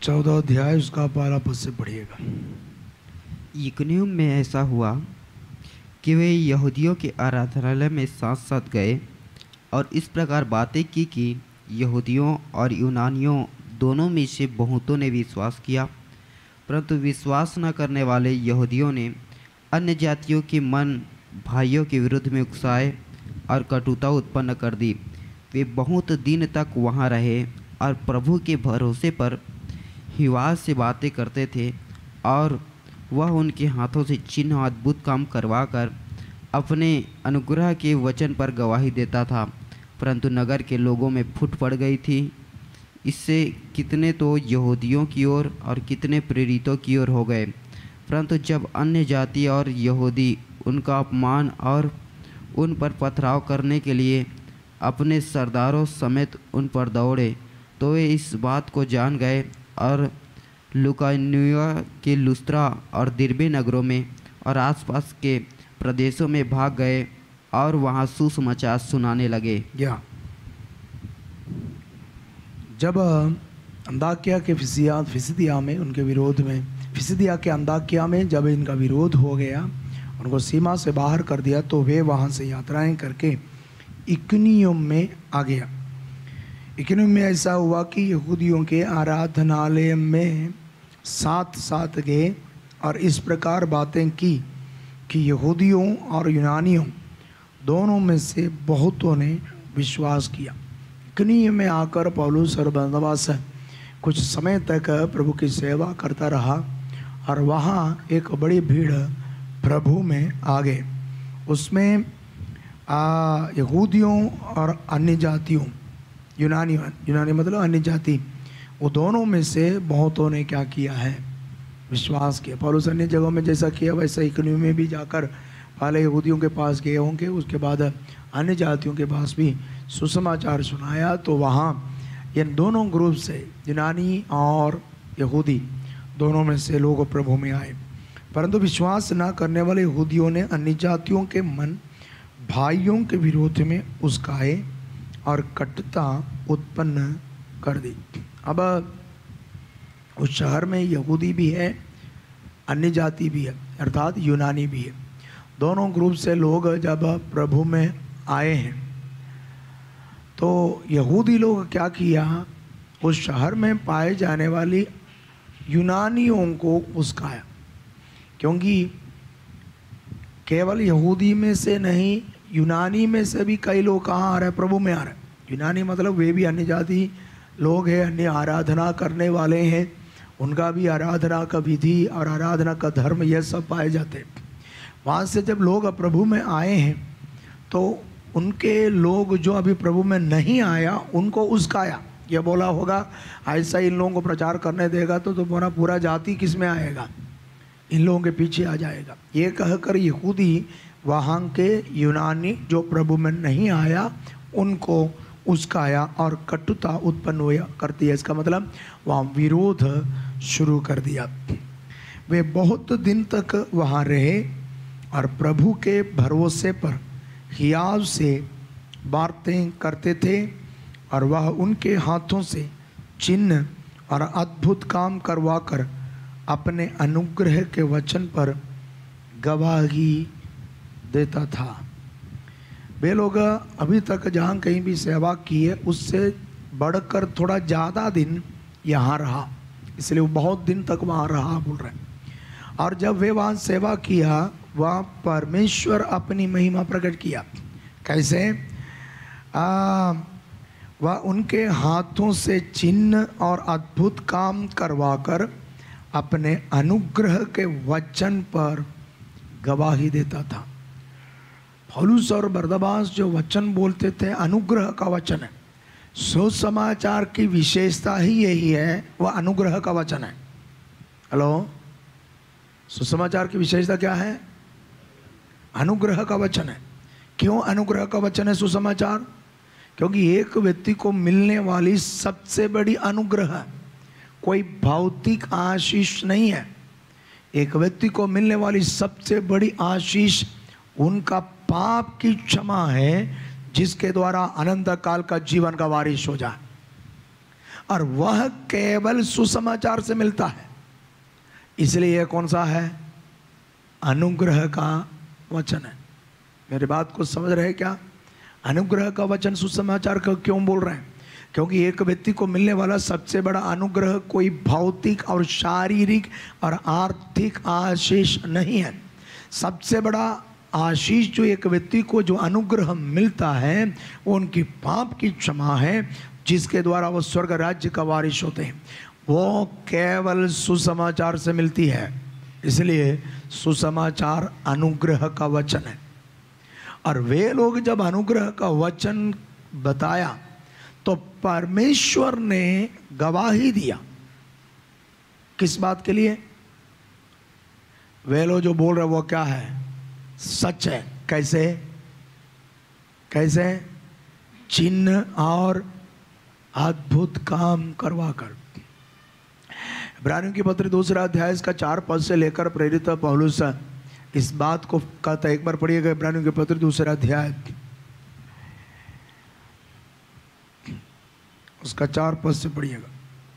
14 अध्याय उसका 12 पद से पढ़िएगा। इकुनियुम में ऐसा हुआ कि वे यहूदियों के आराधनालय में साथ साथ गए और इस प्रकार बातें की कि यहूदियों और यूनानियों दोनों में से बहुतों ने विश्वास किया, परंतु विश्वास न करने वाले यहूदियों ने अन्य जातियों के मन भाइयों के विरुद्ध में उकसाए और कटुता उत्पन्न कर दी। वे बहुत दिन तक वहाँ रहे और प्रभु के भरोसे पर हिवास से बातें करते थे और वह उनके हाथों से चिन्ह अद्भुत काम करवाकर अपने अनुग्रह के वचन पर गवाही देता था। परंतु नगर के लोगों में फूट पड़ गई थी। इससे कितने तो यहूदियों की ओर और कितने प्रेरितों की ओर हो गए। परंतु जब अन्य जाति और यहूदी उनका अपमान और उन पर पथराव करने के लिए अपने सरदारों समेत उन पर दौड़े, तो वे इस बात को जान गए और लुकानिया के लुस्त्रा और दिरबे नगरों में और आसपास के प्रदेशों में भाग गए और वहाँ सुसमाचार सुनाने लगे। जब अंताकिया के फिसिदिया में उनके विरोध में फिसिदिया के अंताकिया में जब इनका विरोध हो गया, उनको सीमा से बाहर कर दिया, तो वे वहाँ से यात्राएं करके इकुनियुम में आ गया। इकुनियुम में ऐसा हुआ कि यहूदियों के आराधनालय में साथ साथ गए और इस प्रकार बातें की कि यहूदियों और यूनानियों दोनों में से बहुतों ने विश्वास किया। इकुनियुम में आकर पौलुस और बरनबास कुछ समय तक प्रभु की सेवा करता रहा और वहाँ एक बड़ी भीड़ प्रभु में आ गए। उसमें यहूदियों और अन्य जातियों, यूनानी मतलब अन्य जाति, वो दोनों में से बहुतों ने क्या किया है, विश्वास किया। पौलुस अन्य जगहों में जैसा किया वैसा इकुनियुम में भी जाकर पहले यहूदियों के पास गए होंगे, उसके बाद अन्य जातियों के पास भी सुसमाचार सुनाया। तो वहाँ इन दोनों ग्रुप से, यूनानी और यहूदी, दोनों में से लोग प्रभु में आए। परंतु विश्वास न करने वाले यहूदियों ने अन्य जातियों के मन भाइयों के विरोध में उस्काए और कटुता उत्पन्न कर दी। अब उस शहर में यहूदी भी है, अन्य जाति भी है, अर्थात यूनानी भी है। दोनों ग्रुप से लोग जब प्रभु में आए हैं तो यहूदी लोग क्या किया, उस शहर में पाए जाने वाली यूनानियों को उस्काया, क्योंकि केवल यहूदी में से नहीं, यूनानी में से भी कई लोग कहाँ आ रहे हैं, प्रभु में आ रहे हैं। यूनानी मतलब वे भी अन्य जाति लोग हैं, अन्य आराधना करने वाले हैं, उनका भी आराधना का विधि और आराधना का धर्म यह सब पाए जाते हैं। वहाँ से जब लोग प्रभु में आए हैं तो उनके लोग जो अभी प्रभु में नहीं आया उनको उस्काया। यह बोला होगा ऐसा इन लोगों को प्रचार करने देगा तो पूरा जाति किस में आएगा, इन लोगों के पीछे आ जाएगा। ये कहकर यहूदी वहाँ के यूनानी जो प्रभु में नहीं आया उनको उस्काया और कटुता उत्पन्न हुआ करती है। इसका मतलब वहाँ विरोध शुरू कर दिया। वे बहुत दिन तक वहाँ रहे और प्रभु के भरोसे पर हियाव से बातें करते थे और वह उनके हाथों से चिन्ह और अद्भुत काम करवाकर अपने अनुग्रह के वचन पर गवाही देता था। वे लोग अभी तक जहाँ कहीं भी सेवा की है उससे बढ़कर थोड़ा ज़्यादा दिन यहाँ रहा, इसलिए वो बहुत दिन तक वहाँ रहा बोल रहे हैं। और जब वे वहाँ सेवा किया वहाँ परमेश्वर अपनी महिमा प्रकट किया। कैसे? वह उनके हाथों से चिन्ह और अद्भुत काम करवाकर अपने अनुग्रह के वचन पर गवाही देता था। पौलुस और बरनबास जो वचन बोलते थे अनुग्रह का वचन है। सुसमाचार की विशेषता ही यही है, वह अनुग्रह का वचन है। हेलो, सुसमाचार की विशेषता क्या है? अनुग्रह का वचन है। क्यों अनुग्रह का वचन है सुसमाचार? क्योंकि एक व्यक्ति को मिलने वाली सबसे बड़ी अनुग्रह कोई भौतिक आशीष नहीं है। एक व्यक्ति को मिलने वाली सबसे बड़ी आशीष उनका पाप की क्षमा है, जिसके द्वारा अनंत काल का जीवन का वारिस हो जाए। और वह केवल सुसमाचार से मिलता है। इसलिए यह कौन सा है? अनुग्रह का वचन है। मेरी बात को समझ रहे हैं क्या? अनुग्रह का वचन सुसमाचार का क्यों बोल रहे हैं? क्योंकि एक व्यक्ति को मिलने वाला सबसे बड़ा अनुग्रह कोई भौतिक और शारीरिक और आर्थिक आशीष नहीं है। सबसे बड़ा आशीष जो एक व्यक्ति को जो अनुग्रह मिलता है वो उनकी पाप की क्षमा है, जिसके द्वारा वो स्वर्ग राज्य का वारिस होते हैं। वो केवल सुसमाचार से मिलती है। इसलिए सुसमाचार अनुग्रह का वचन है। और वे लोग जब अनुग्रह का वचन बताया तो परमेश्वर ने गवाही दिया। किस बात के लिए? वे लोग जो बोल रहे वो क्या है? सच है। कैसे? कैसे? चिन्ह और अद्भुत काम करवा कर। इब्रानियों की पत्री 2 अध्याय इसका 4 पद से लेकर प्रेरित पौलुस इस बात को कहता है। एक बार पढ़िएगा इब्रानियों की पत्री 2 अध्याय उसका 4 पद से पढ़िएगा।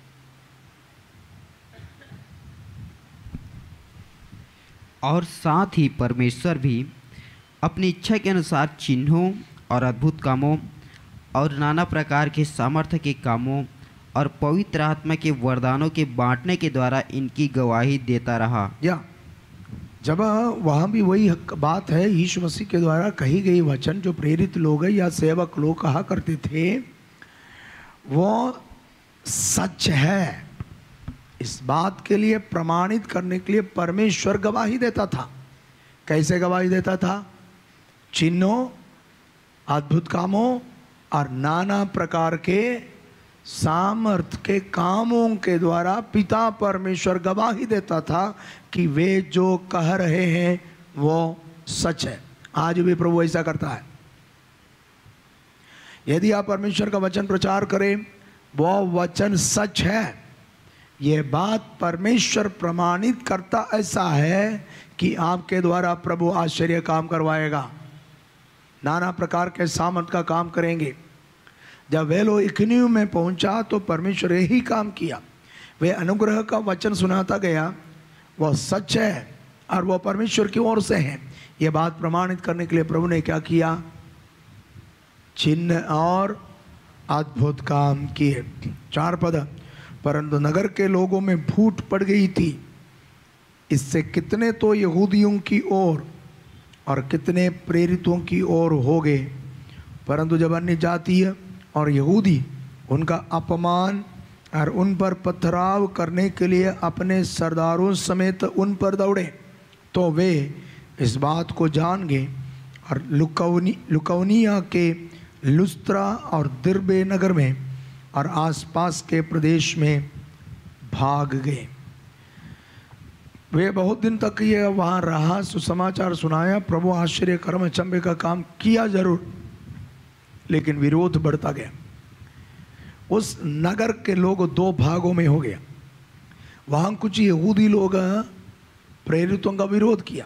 और साथ ही परमेश्वर भी अपनी इच्छा के अनुसार चिन्हों और अद्भुत कामों और नाना प्रकार के सामर्थ्य के कामों और पवित्र आत्मा के वरदानों के बांटने के द्वारा इनकी गवाही देता रहा। या जब वहाँ भी वही बात है, यीशु मसीह के द्वारा कही गई वचन जो प्रेरित लोग या सेवक लोग कहा करते थे वो सच है। इस बात के लिए प्रमाणित करने के लिए परमेश्वर गवाही देता था। कैसे गवाही देता था? चिन्हों, अद्भुत कामों और नाना प्रकार के सामर्थ के कामों के द्वारा पिता परमेश्वर गवाही देता था कि वे जो कह रहे हैं वो सच है। आज भी प्रभु ऐसा करता है। यदि आप परमेश्वर का वचन प्रचार करें, वो वचन सच है। ये बात परमेश्वर प्रमाणित करता ऐसा है कि आपके द्वारा प्रभु आश्चर्य काम करवाएगा, नाना प्रकार के सामर्थ का काम करेंगे। जब वे लोग इकनियम में पहुंचा तो परमेश्वर यही काम किया। वे अनुग्रह का वचन सुनाता गया, वह सच है और वह परमेश्वर की ओर से है। यह बात प्रमाणित करने के लिए प्रभु ने क्या किया? चिन्ह और अद्भुत काम किए। 4 पद। परंतु नगर के लोगों में फूट पड़ गई थी। इससे कितने तो यहूदियों की ओर और कितने प्रेरितों की ओर हो गए। परंतु जब अन्य जातीय और यहूदी उनका अपमान और उन पर पथराव करने के लिए अपने सरदारों समेत उन पर दौड़े तो वे इस बात को जान गए और लुकाउनिया के लुस्त्रा और दिर्बे नगर में और आसपास के प्रदेश में भाग गए। वे बहुत दिन तक ये वहाँ रहा, सुसमाचार सुनाया, प्रभु आश्चर्य कर्म अचंभे का काम किया जरूर, लेकिन विरोध बढ़ता गया। उस नगर के लोग 2 भागों में हो गया। वहाँ कुछ यहूदी लोग प्रेरितों का विरोध किया।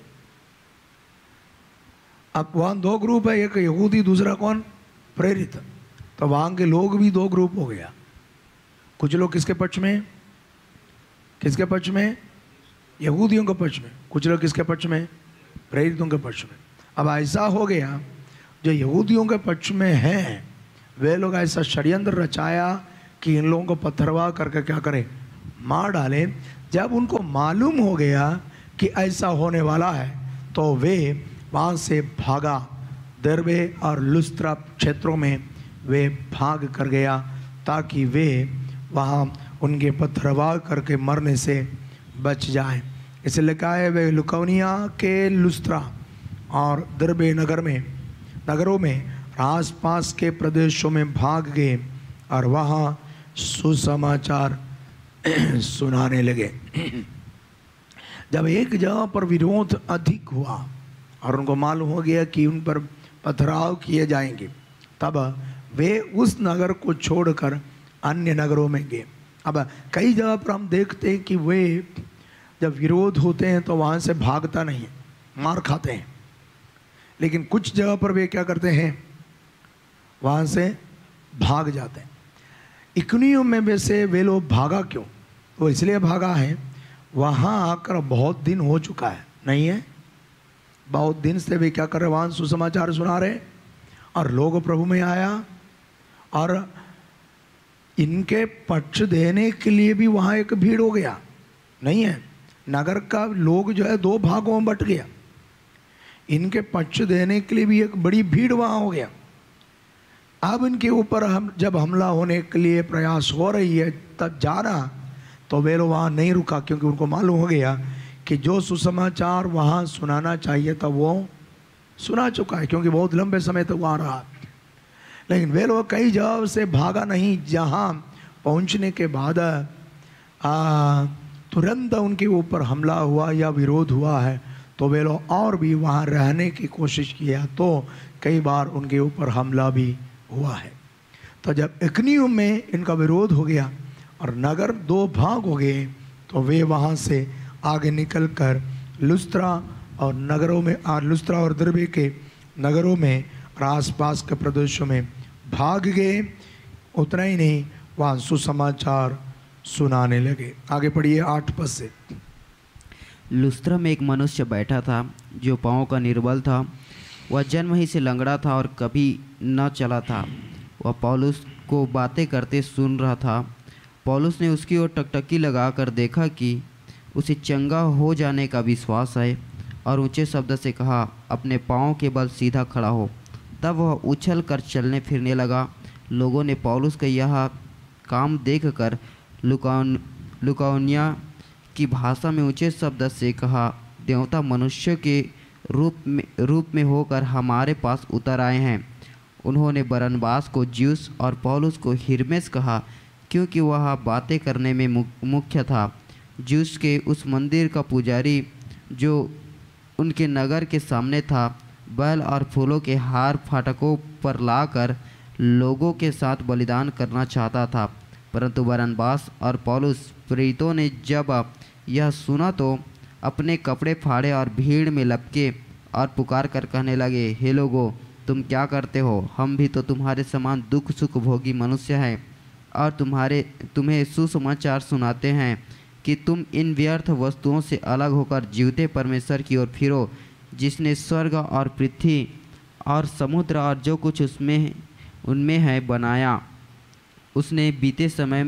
अब वहाँ 2 ग्रुप है, एक यहूदी, दूसरा कौन? प्रेरित। तो वहाँ के लोग भी 2 ग्रुप हो गया। कुछ लोग किसके पक्ष में? किसके पक्ष में? यहूदियों के पक्ष में। कुछ लोग किसके पक्ष में? प्रेरितों के पक्ष में। अब ऐसा हो गया, जो यहूदियों के पक्ष में हैं वे लोग ऐसा षड्यंत्र रचाया कि इन लोगों को पत्थरवा करके क्या करें? मार डालें। जब उनको मालूम हो गया कि ऐसा होने वाला है तो वे वहाँ से भागा। दिर्बे और लुस्त्रा क्षेत्रों में वे भाग कर गया ताकि वे वहाँ उनके पत्थरवा करके मरने से बच जाएं। इसलिए लिखा है वे लुकाउनिया के लुस्त्रा और दिर्बे नगरों में आसपास के प्रदेशों में भाग गए और वहाँ सुसमाचार सुनाने लगे। जब एक जगह पर विरोध अधिक हुआ और उनको मालूम हो गया कि उन पर पथराव किए जाएंगे, तब वे उस नगर को छोड़कर अन्य नगरों में गए। अब कई जगह पर हम देखते हैं कि वे जब विरोध होते हैं तो वहाँ से भागता नहीं है, मार खाते हैं। लेकिन कुछ जगह पर वे क्या करते हैं? वहाँ से भाग जाते हैं। इकुनियुम में वैसे वे लोग भागा क्यों? वो इसलिए भागा है, वहाँ आकर बहुत दिन हो चुका है, नहीं है? बहुत दिन से वे क्या कर रहे, वहाँ सुसमाचार सुना रहे, और लोग प्रभु में आया, और इनके पक्ष देने के लिए भी वहाँ एक भीड़ हो गया, नहीं है? नगर का लोग जो है दो भागों में बट गया, इनके पक्ष देने के लिए भी एक बड़ी भीड़ वहाँ हो गया। अब इनके ऊपर हम जब हमला होने के लिए प्रयास हो रही है, तब जाना तो वे लोग वहाँ नहीं रुका, क्योंकि उनको मालूम हो गया कि जो सुसमाचार वहाँ सुनाना चाहिए था वो सुना चुका है, क्योंकि बहुत लंबे समय तक वहाँ रहा। लेकिन वे लोग कई जगह से भागा नहीं, जहाँ पहुँचने के बाद तुरंत उनके ऊपर हमला हुआ या विरोध हुआ है, तो वे लोग और भी वहाँ रहने की कोशिश किया, तो कई बार उनके ऊपर हमला भी हुआ है। तो जब इकुनियुम में इनका विरोध हो गया और नगर दो भाग हो गए, तो वे वहाँ से आगे निकलकर लुस्त्रा और नगरों में लुस्त्रा और दिरबे के नगरों में और आसपास के प्रदेशों में भाग गए। उतना ही नहीं, वहाँ सुसमाचार सुनाने लगे। आगे पढ़िए 8 पद से। लुस्त्रा में एक मनुष्य बैठा था जो पाँव का निर्बल था। वह जन्म ही से लंगड़ा था और कभी न चला था। वह पौलुस को बातें करते सुन रहा था। पौलुस ने उसकी ओर टकटकी लगाकर देखा कि उसे चंगा हो जाने का विश्वास है, और ऊंचे शब्द से कहा, अपने पाँव के बल सीधा खड़ा हो। तब वह उछल कर चलने फिरने लगा। लोगों ने पौलुस का यह काम देखकर लुकाउनिया की भाषा में ऊंचे शब्द से कहा, देवता मनुष्य के रूप में होकर हमारे पास उतर आए हैं। उन्होंने बरनबास को ज्यूस और पौलुस को हिरमेस कहा, क्योंकि वह बातें करने में मुख्य था। ज्यूस के उस मंदिर का पुजारी जो उनके नगर के सामने था, बैल और फूलों के हार फाटकों पर लाकर लोगों के साथ बलिदान करना चाहता था। परंतु बरनबास और पौलुस प्रेरितों ने जब यह सुना तो अपने कपड़े फाड़े और भीड़ में लपके और पुकार कर कहने लगे, हे लोगों, तुम क्या करते हो? हम भी तो तुम्हारे समान दुख सुख भोगी मनुष्य हैं, और तुम्हें सुसमाचार सुनाते हैं कि तुम इन व्यर्थ वस्तुओं से अलग होकर जीवते परमेश्वर की ओर फिरो, जिसने स्वर्ग और पृथ्वी और समुद्र और जो कुछ उनमें है बनाया। उसने बीते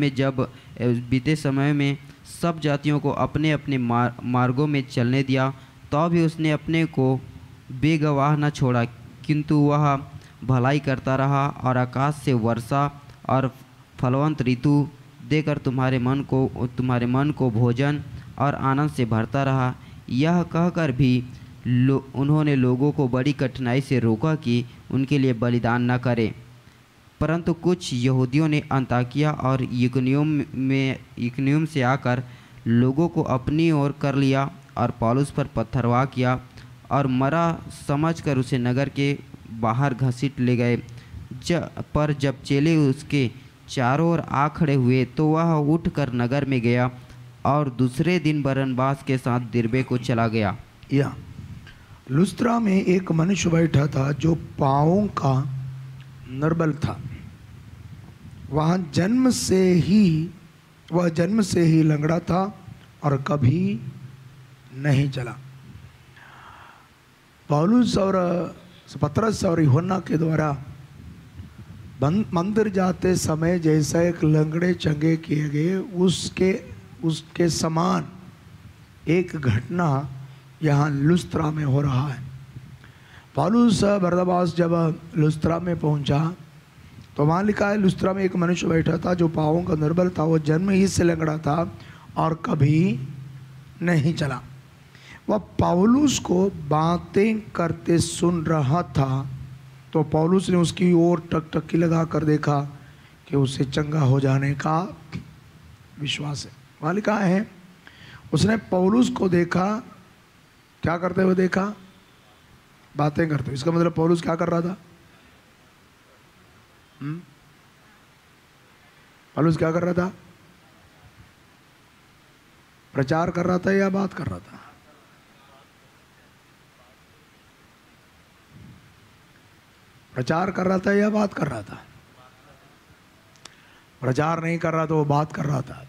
समय में सब जातियों को अपने अपने मार्गों में चलने दिया, तो भी उसने अपने को बेगवाह न छोड़ा, किंतु वह भलाई करता रहा और आकाश से वर्षा और फलवंत ऋतु देकर तुम्हारे मन को भोजन और आनंद से भरता रहा। यह कहकर भी उन्होंने लोगों को बड़ी कठिनाई से रोका कि उनके लिए बलिदान न करें। परंतु कुछ यहूदियों ने अंताकिया और इकुनियुम से आकर लोगों को अपनी ओर कर लिया और पौलुस पर पत्थरवाह किया और मरा समझकर उसे नगर के बाहर घसीट ले गए। पर जब चेले उसके चारों ओर आ खड़े हुए तो वह उठकर नगर में गया और दूसरे दिन बरनबास के साथ दिरबे को चला गया। लुस्त्रा में एक मनुष्य बैठा था जो पाँवों का निर्बल था। वह जन्म से ही लंगड़ा था और कभी नहीं चला। पौलुस और पतरस और यूहन्ना के द्वारा मंदिर जाते समय जैसा एक लंगड़े चंगे किए गए, उसके समान एक घटना यहाँ लुस्त्रा में हो रहा है। पौलुस बरनबास जब लुस्त्रा में पहुंचा तो वहाँ लिखा है, लुस्त्रा में एक मनुष्य बैठा था जो पाँवों का निर्बल था। वो जन्म ही से लंगड़ा था और कभी नहीं चला। वह पौलुस को बातें करते सुन रहा था, तो पौलुस ने उसकी ओर टकटकी लगा कर देखा कि उसे चंगा हो जाने का विश्वास है। वहाँ लिखा है, उसने पौलुस को देखा, क्या करते हुए देखा? बातें करते हुए। इसका मतलब पौलुस क्या कर रहा था? पौलुस क्या कर रहा था? प्रचार कर रहा था या बात कर रहा था? प्रचार कर रहा था या बात कर रहा था? प्रचार नहीं कर रहा था, वो बात कर रहा था।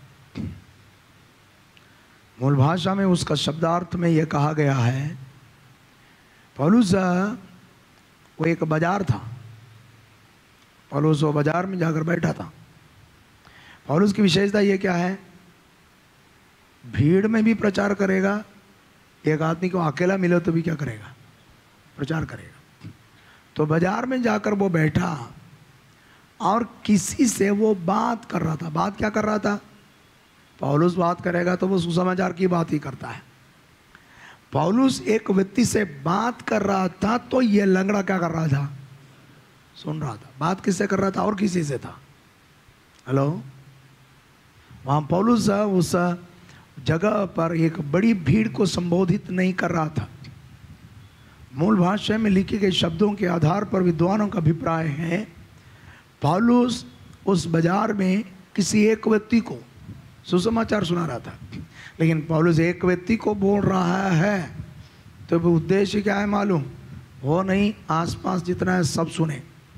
मूल भाषा में उसका शब्दार्थ में यह कहा गया है, पौलुस वो एक बाजार था, पौलुस वो बाजार में जाकर बैठा था। पौलुस की विशेषता ये क्या है, भीड़ में भी प्रचार करेगा, एक आदमी को अकेला मिले तो भी क्या करेगा, प्रचार करेगा। तो बाजार में जाकर वो बैठा और किसी से वो बात कर रहा था। बात क्या कर रहा था, पौलुस बात करेगा तो वो सुसमाचार की बात ही करता है। पौलुस एक व्यक्ति से बात कर रहा था तो ये लंगड़ा क्या कर रहा था, सुन रहा था। बात किससे कर रहा था और किसी से था, हेलो। वहाँ पौलुस उस जगह पर एक बड़ी भीड़ को संबोधित नहीं कर रहा था। मूल भाषा में लिखे गए शब्दों के आधार पर विद्वानों का अभिप्राय है, पौलुस उस बाजार में किसी एक व्यक्ति को सुसमाचार सुना रहा था। लेकिन पौलुस एक व्यक्ति को बोल रहा है तो उद्देश्य क्या है मालूम, वो नहीं आसपास जितना है सब सुने।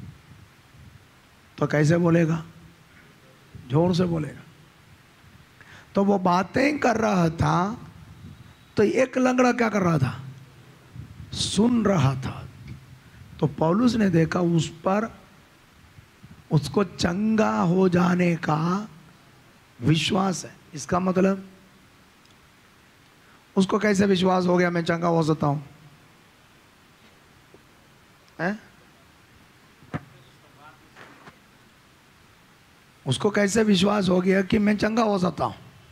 तो कैसे बोलेगा, जोर से बोलेगा। तो वो बातें कर रहा था तो एक लंगड़ा क्या कर रहा था, सुन रहा था। तो पौलुस ने देखा उस पर उसको चंगा हो जाने का विश्वास है। इसका मतलब उसको कैसे विश्वास हो गया मैं चंगा हो सकता हूं, उसको कैसे विश्वास हो गया कि मैं चंगा हो सकता हूं।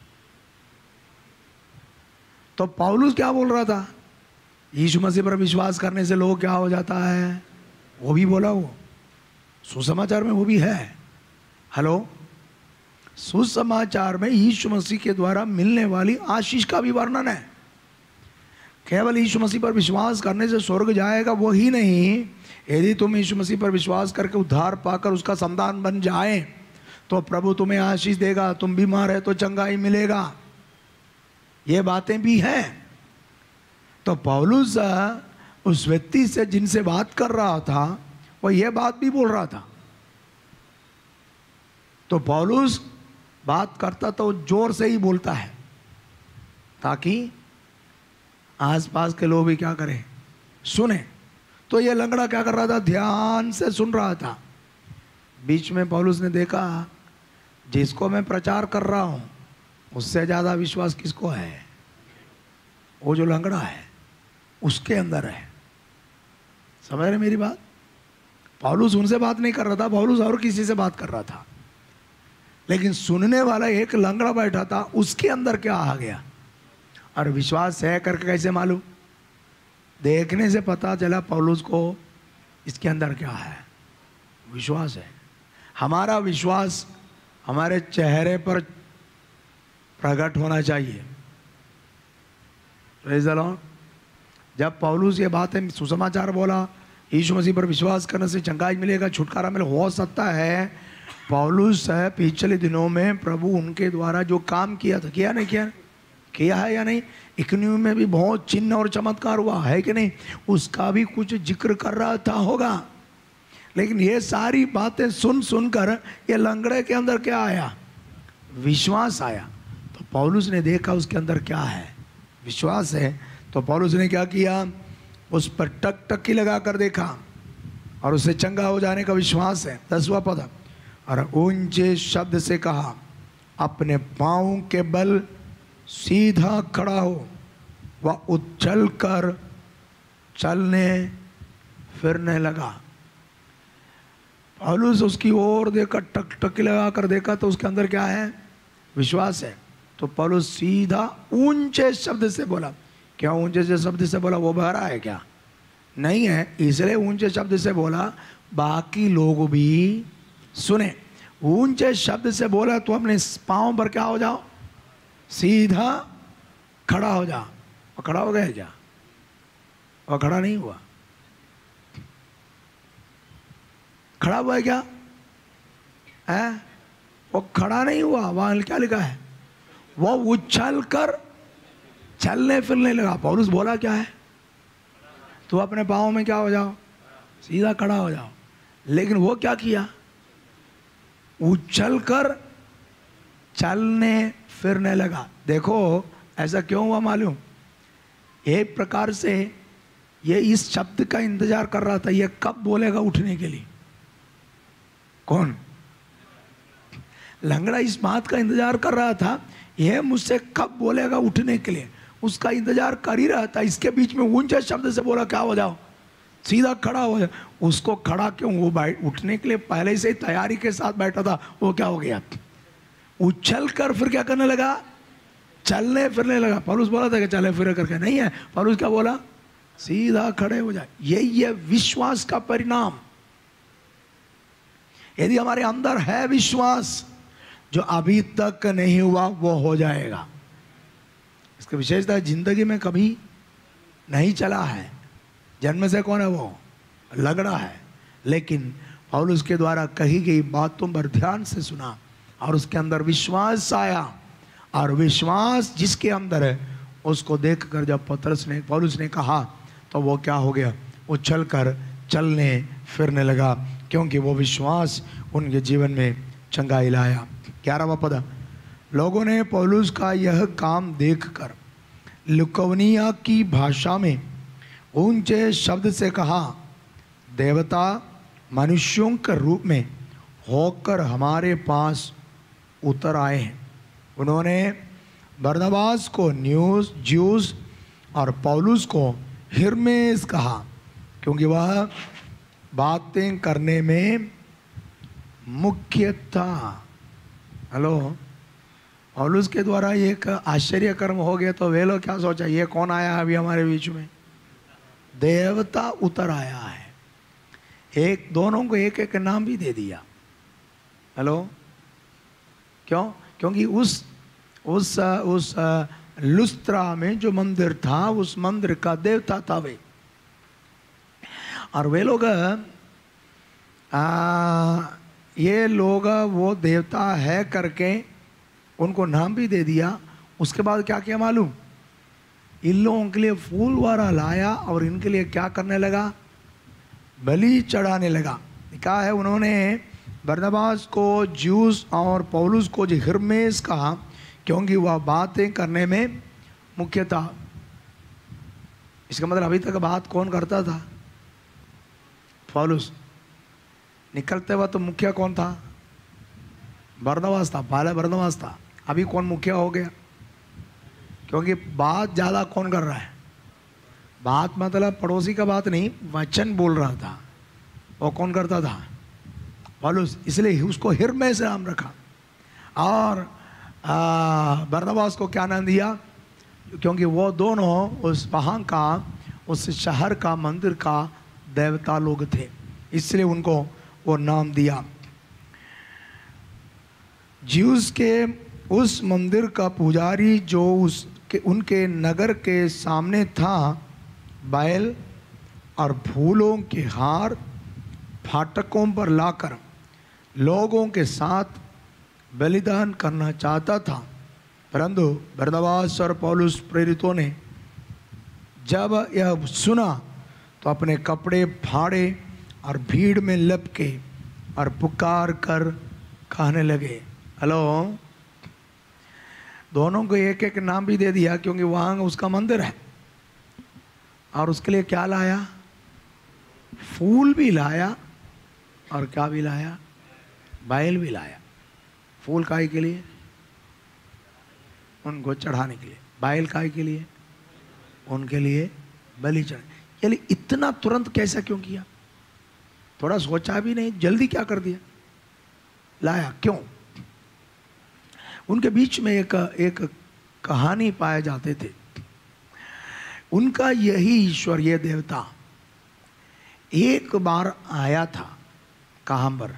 तो पौलुस क्या बोल रहा था, यीशु मसीह पर विश्वास करने से लोग क्या हो जाता है, वो भी बोला, वो सुसमाचार में वो भी है। हेलो, सुसमाचार में यीशु मसीह के द्वारा मिलने वाली आशीष का भी वर्णन है। केवल यीशु मसीह पर विश्वास करने से स्वर्ग जाएगा वो ही नहीं, यदि तुम यीशु मसीह पर विश्वास करके उद्धार पाकर उसका संतान बन जाए तो प्रभु तुम्हें आशीष देगा, तुम बीमार है तो चंगाई मिलेगा, ये बातें भी हैं। तो पौलुस उस व्यक्ति से जिनसे बात कर रहा था वो ये बात भी बोल रहा था। तो पौलुस बात करता तो जोर से ही बोलता है ताकि आसपास के लोग भी क्या करें, सुने। तो ये लंगड़ा क्या कर रहा था, ध्यान से सुन रहा था। बीच में पौलुस ने देखा जिसको मैं प्रचार कर रहा हूं उससे ज्यादा विश्वास किसको है, वो जो लंगड़ा है उसके अंदर है। समझ रहे मेरी बात। पौलुस उनसे बात नहीं कर रहा था, पौलुस और किसी से बात कर रहा था, लेकिन सुनने वाला एक लंगड़ा बैठा था, उसके अंदर क्या आ गया। और विश्वास है करके कैसे मालूम, देखने से पता चला पौलुस को इसके अंदर क्या है, विश्वास है। हमारा विश्वास हमारे चेहरे पर प्रकट होना चाहिए। Praise the lord. जब पौलुस ये बातें सुसमाचार बोला, यीशु मसीह पर विश्वास करने से चंगाई मिलेगा, छुटकारा मिले, हो सकता है पौलुस है पिछले दिनों में प्रभु उनके द्वारा जो काम किया था, किया नहीं किया, किया है या नहीं। इकनियम में भी बहुत चिन्ह और चमत्कार हुआ है कि नहीं, उसका भी कुछ जिक्र कर रहा था होगा। लेकिन ये सारी बातें सुन सुनकर ये लंगड़े के अंदर क्या आया, विश्वास आया। तो पौलुस ने देखा उसके अंदर क्या है, विश्वास है। तो पौलुस ने क्या किया, उस पर टकटकी लगा कर देखा और उसे चंगा हो जाने का विश्वास है। 10वां पद, और ऊंचे शब्द से कहा, अपने पांव के बल सीधा खड़ा हो। वह उछल कर चलने फिरने लगा। पौलुस उसकी ओर देखकर टकटकी लगा कर देखा तो उसके अंदर क्या है, विश्वास है। तो पौलुस सीधा ऊंचे शब्द से बोला। क्या ऊंचे से शब्द से बोला, वो बहरा है क्या, नहीं है, इसलिए ऊंचे शब्द से बोला बाकी लोग भी सुने। ऊंचे शब्द से बोला तो अपने पांव पर क्या हो जाओ, सीधा खड़ा हो जाओ। और खड़ा हो गया क्या, और खड़ा नहीं हुआ, खड़ा हुआ है क्या है, वो खड़ा नहीं हुआ। वहां क्या लिखा है, वो उछल कर चलने फिरने लगा। पौलुस बोला क्या है, तो अपने पाँव में क्या हो जाओ, सीधा खड़ा हो जाओ। लेकिन वो क्या किया, उछलकर चलने फिरने लगा। देखो ऐसा क्यों हुआ मालूम? एक प्रकार से ये इस शब्द का इंतजार कर रहा था, ये कब बोलेगा उठने के लिए। कौन? लंगड़ा इस बात का इंतजार कर रहा था, यह मुझसे कब बोलेगा उठने के लिए, उसका इंतजार कर ही रहा था। इसके बीच में ऊंचे शब्द से बोला क्या हो जाओ, सीधा खड़ा हो जाओ। उसको खड़ा क्यों? वो उठने के लिए पहले से ही तैयारी के साथ बैठा था। वो क्या हो गया? उछल कर फिर क्या करने लगा? चलने फिरने लगा। पौलुस बोला था कि चले फिरे करके, नहीं है। पौलुस क्या बोला? सीधा खड़े हो जाए। यही है विश्वास का परिणाम। यदि हमारे अंदर है विश्वास, जो अभी तक नहीं हुआ वो हो जाएगा। इसका विशेषता जिंदगी में कभी नहीं चला है, जन्म से कौन है? वो लंगड़ा है। लेकिन पौलुस के द्वारा कही गई बातों पर ध्यान से सुना और उसके अंदर विश्वास आया, और विश्वास जिसके अंदर है उसको देखकर जब पौलुस ने कहा तो वो क्या हो गया? उछल कर चलने फिरने लगा, क्योंकि वो विश्वास उनके जीवन में चंगाई लाया। 11वां पद, लोगों ने पौलुस का यह काम देखकर लुकवनिया की भाषा में ऊंचे शब्द से कहा, देवता मनुष्यों के रूप में होकर हमारे पास उतर आए हैं। उन्होंने बरनबास को ज्यूस और पौलुस को हिर्मेस कहा, क्योंकि वह बातें करने में मुख्य था। हेलो, पौलुस के द्वारा एक आश्चर्य कर्म हो गया तो वे लोग क्या सोचा, ये कौन आया अभी हमारे बीच में? देवता उतर आया है। एक दोनों को एक एक नाम भी दे दिया। हेलो, क्यों? क्योंकि उस लुस्त्रा में जो मंदिर था, उस मंदिर का देवता था वे। और वे लोग ये लोग वो देवता है करके उनको नाम भी दे दिया। उसके बाद क्या किया मालूम? इन लोगों के लिए फूल वारा लाया और इनके लिए क्या करने लगा? बलि चढ़ाने लगा। क्या है? उन्होंने बरनबास को ज्यूस और पौलुस को जो हिर्मेस कहा, क्योंकि वह बातें करने में मुख्य था। इसका मतलब अभी तक बात कौन करता था? पौलुस। निकलते हुआ तो मुख्य कौन था? बरनबास था। पहले बरनबास था, अभी कौन मुख्य हो गया? क्योंकि बात ज़्यादा कौन कर रहा है? बात मतलब पड़ोसी का बात नहीं, वचन बोल रहा था। वो कौन करता था? पौलुस। इसलिए उसको हिर्मेस नाम रखा। और बरनबास को क्या नाम दिया? क्योंकि वो दोनों उस वहाँ का, उस शहर का, मंदिर का देवता लोग थे, इसलिए उनको वो नाम दिया। ज्यूस के उस मंदिर का पुजारी जो उनके नगर के सामने था, बैल और फूलों के हार फाटकों पर लाकर लोगों के साथ बलिदान करना चाहता था। परंतु बरनबास और पौलुस प्रेरितों ने जब यह सुना तो अपने कपड़े फाड़े और भीड़ में लपके और पुकार कर कहने लगे। हेलो, दोनों को एक एक नाम भी दे दिया, क्योंकि वहाँ उसका मंदिर है। और उसके लिए क्या लाया? फूल भी लाया और क्या भी लाया? बैल भी लाया। फूल काहे के लिए? उनको चढ़ाने के लिए। बैल काहे के लिए? उनके लिए बलि चढ़ाने। यानी इतना तुरंत कैसा क्यों किया? थोड़ा सोचा भी नहीं, जल्दी क्या कर दिया? लाया क्यों? उनके बीच में एक कहानी पाए जाते थे। उनका यही ईश्वर, ये देवता एक बार आया था। कहाँ पर?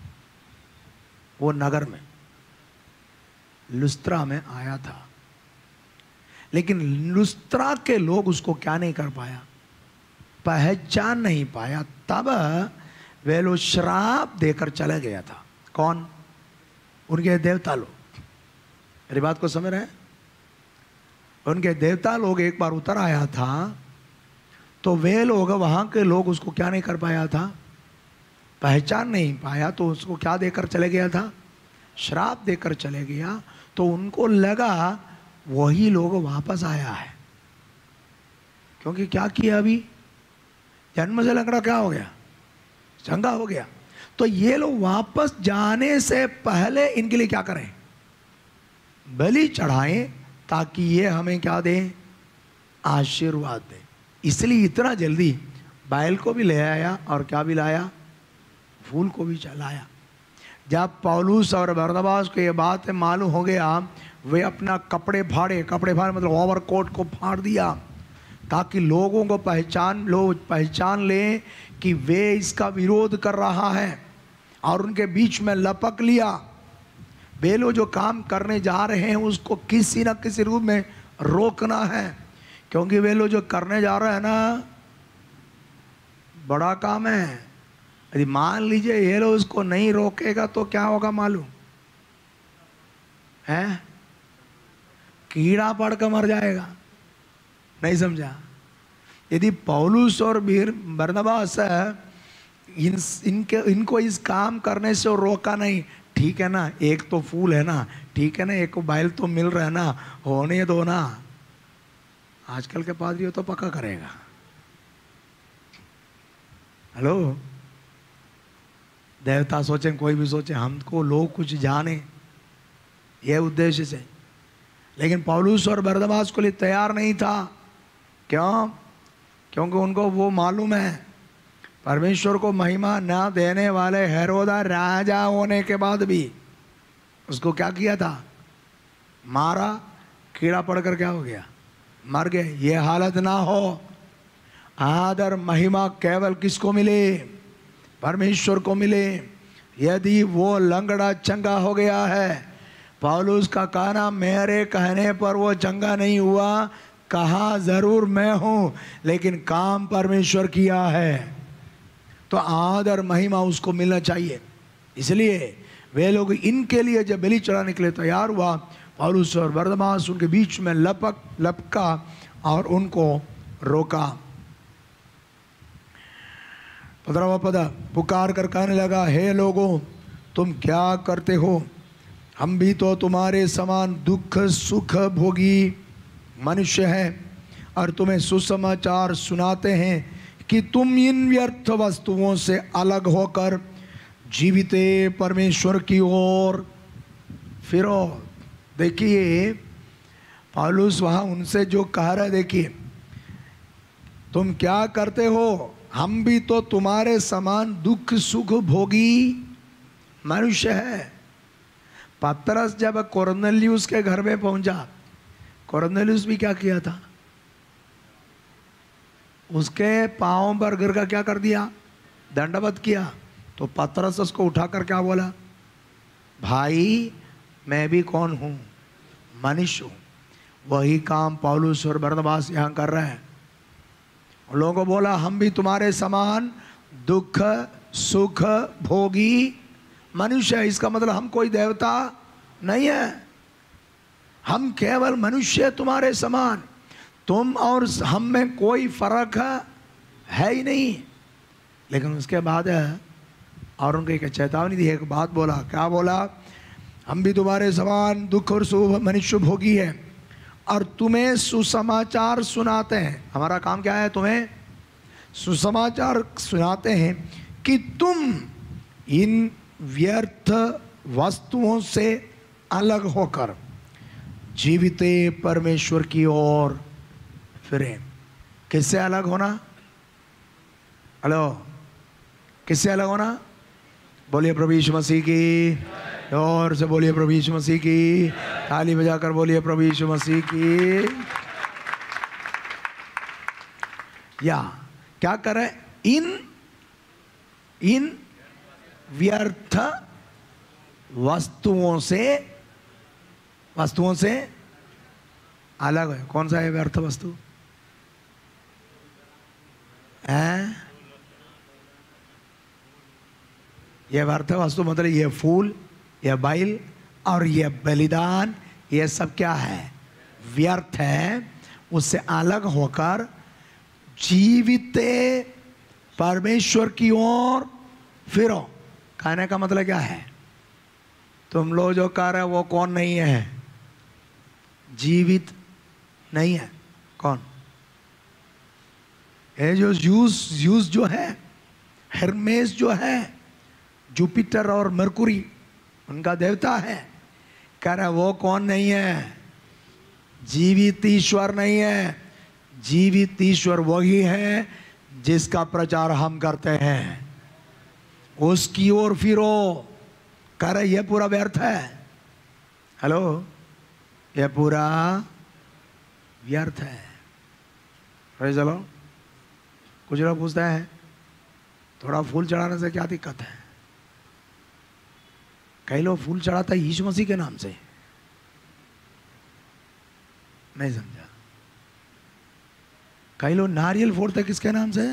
वो नगर में, लुस्त्रा में आया था। लेकिन लुस्त्रा के लोग उसको क्या नहीं कर पाया? पहचान नहीं पाया। तब वे लोग श्राप देकर चले गया था। कौन? उनके देवता लोग। मेरी बात को समझ रहे हैं? उनके देवता लोग एक बार उतर आया था, तो वे लोग, वहां के लोग उसको क्या नहीं कर पाया था? पहचान नहीं पाया तो उसको क्या देकर चले गया था? श्राप देकर चले गया। तो उनको लगा वही लोग वापस आया है, क्योंकि क्या किया? अभी जन्म से लंगड़ा क्या हो गया? चंगा हो गया। तो ये लोग वापस जाने से पहले इनके लिए क्या करें? बलि चढ़ाएं, ताकि ये हमें क्या दें? आशीर्वाद दें। इसलिए इतना जल्दी बैल को भी ले आया और क्या भी लाया? फूल को भी चलाया। जब पौलुस और बरनबास को ये बात मालूम हो गया, वे अपना कपड़े फाड़े मतलब ओवरकोट को फाड़ दिया, ताकि लोगों को लोग पहचान लें कि वे इसका विरोध कर रहा है, और उनके बीच में लपक लिया। वे लोग जो काम करने जा रहे हैं उसको किसी न किसी रूप में रोकना है, क्योंकि वे लोग जो करने जा रहे हैं ना, बड़ा काम है। यदि मान लीजिए ये लोग उसको नहीं रोकेगा तो क्या होगा मालूम है? कीड़ा पड़ कर मर जाएगा। नहीं समझा? यदि पौलुस और बरनबास इनको इस काम करने से रोका नहीं, ठीक है ना, एक तो फूल है ना, ठीक है ना, एक को बैल तो मिल रहा है ना, होने दो ना। आजकल के पादरी हो तो पक्का करेगा। हेलो, देवता सोचे, कोई भी सोचे हमको लोग कुछ जाने, यह उद्देश्य से। लेकिन पौलुस और बरनबास को लिए तैयार नहीं था। क्यों? क्योंकि उनको वो मालूम है परमेश्वर को महिमा ना देने वाले हेरोदा राजा होने के बाद भी उसको क्या किया था? मारा, कीड़ा पड़कर क्या हो गया? मर गए। ये हालत ना हो। आदर महिमा केवल किसको मिले? परमेश्वर को मिले। यदि वो लंगड़ा चंगा हो गया है, पौलुस का कहना मेरे कहने पर वो चंगा नहीं हुआ, कहा जरूर मैं हूं, लेकिन काम परमेश्वर किया है, तो आदर महिमा उसको मिलना चाहिए। इसलिए वे लोग इनके लिए जब बलि चढ़ाने के लिए तैयार हुआ, पौलुस और बरनबास उनके बीच में लपका और उनको रोका। 15वां पद, पुकार कर कहने लगा, हे लोगों, तुम क्या करते हो? हम भी तो तुम्हारे समान दुख सुख भोगी मनुष्य हैं, और तुम्हें सुसमाचार सुनाते हैं कि तुम इन व्यर्थ वस्तुओं से अलग होकर जीविते परमेश्वर की ओर फिरो। देखिए पौलुस वहाँ उनसे जो कह रहा है, देखिए, तुम क्या करते हो? हम भी तो तुम्हारे समान दुख सुख भोगी मनुष्य है। पतरस जब कोर्नेलियुस के घर में पहुंचा, कोर्नेलियुस भी क्या किया था? उसके पांव पर गिर कर क्या कर दिया? दंडवत किया। तो पतरस उसको उठाकर क्या बोला? भाई मैं भी कौन हूं? मनुष्य हूं। वही काम पौलुस और बरनबास यहां कर रहे हैं। उन लोगों को बोला, हम भी तुम्हारे समान दुख सुख भोगी मनुष्य है। इसका मतलब हम कोई देवता नहीं है, हम केवल मनुष्य तुम्हारे समान। तुम और हम में कोई फर्क है ही नहीं। लेकिन उसके बाद और उनको एक चेतावनी दी, एक बात बोला। क्या बोला? हम भी तुम्हारे समान दुख और सुख मनुष्य भोगी है, और तुम्हें सुसमाचार सुनाते हैं। हमारा काम क्या है? तुम्हें सुसमाचार सुनाते हैं कि तुम इन व्यर्थ वस्तुओं से अलग होकर जीविते परमेश्वर की ओर फिरें। किससे अलग होना? हेलो, किससे अलग होना? बोलिए प्रभु यीशु मसीह की। और से बोलिए प्रभु यीशु मसीह की। ताली बजाकर बोलिए प्रभु यीशु मसीह की। या क्या करें? इन व्यर्थ वस्तुओं से अलग है। कौन सा है व्यर्थ वस्तु? है ये व्यर्थ वस्तु मतलब ये फूल, ये बैल और ये बलिदान, ये सब क्या है? व्यर्थ है। उससे अलग होकर जीविते परमेश्वर की ओर फिरो। कहने का मतलब क्या है? तुम लोग जो कर रहे हो वो कौन नहीं है? जीवित नहीं है। कौन? ये जो यूज जो है, हेरमेस जो है, जुपिटर और मरकुरी उनका देवता है, कह रहा वो कौन नहीं है? जीवित ईश्वर नहीं है। जीवित ईश्वर वही है जिसका प्रचार हम करते हैं। उसकी ओर फिरो। कह रहे ये पूरा व्यर्थ है। हेलो, ये पूरा व्यर्थ है। चलो, कुछ लोग पूछते हैं थोड़ा फूल चढ़ाने से क्या दिक्कत है? कई लोग फूल चढ़ाता है यीशु मसीह के नाम से। नहीं समझा? कई लोग नारियल फोड़ते किसके नाम से?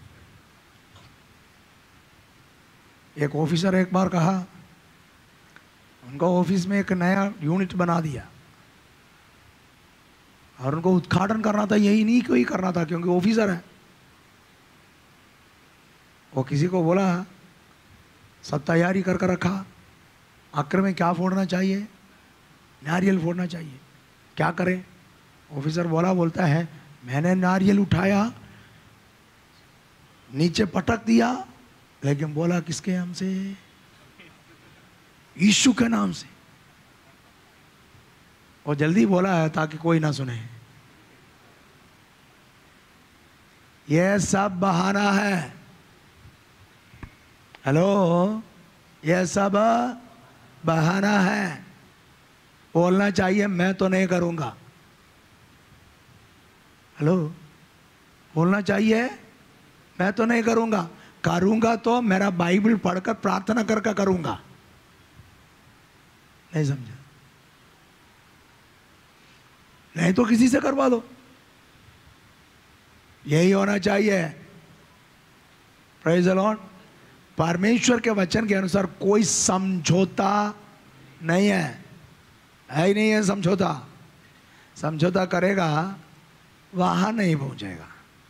एक ऑफिसर एक बार कहा, उनका ऑफिस में एक नया यूनिट बना दिया और उनको उद्घाटन करना था, यही नहीं कोई करना था क्योंकि ऑफिसर है। वो किसी को बोला, सब तैयारी कर रखा, आखिर में क्या फोड़ना चाहिए? नारियल फोड़ना चाहिए। क्या करें? ऑफिसर बोलता है मैंने नारियल उठाया, नीचे पटक दिया, लेकिन बोला किसके नाम से? यीशु के नाम से। और जल्दी बोला है ताकि कोई ना सुने। यह सब बहाना है। हेलो, यह सब बहाना है। बोलना चाहिए मैं तो नहीं करूंगा। हेलो, बोलना चाहिए मैं तो नहीं करूंगा। करूंगा तो मेरा बाइबल पढ़कर प्रार्थना करके करूंगा। नहीं समझा? नहीं तो किसी से करवा दो। यही होना चाहिए। Praise the lord. परमेश्वर के वचन के अनुसार कोई समझौता नहीं है ही नहीं है। समझौता समझौता करेगा वहां नहीं पहुंचेगा।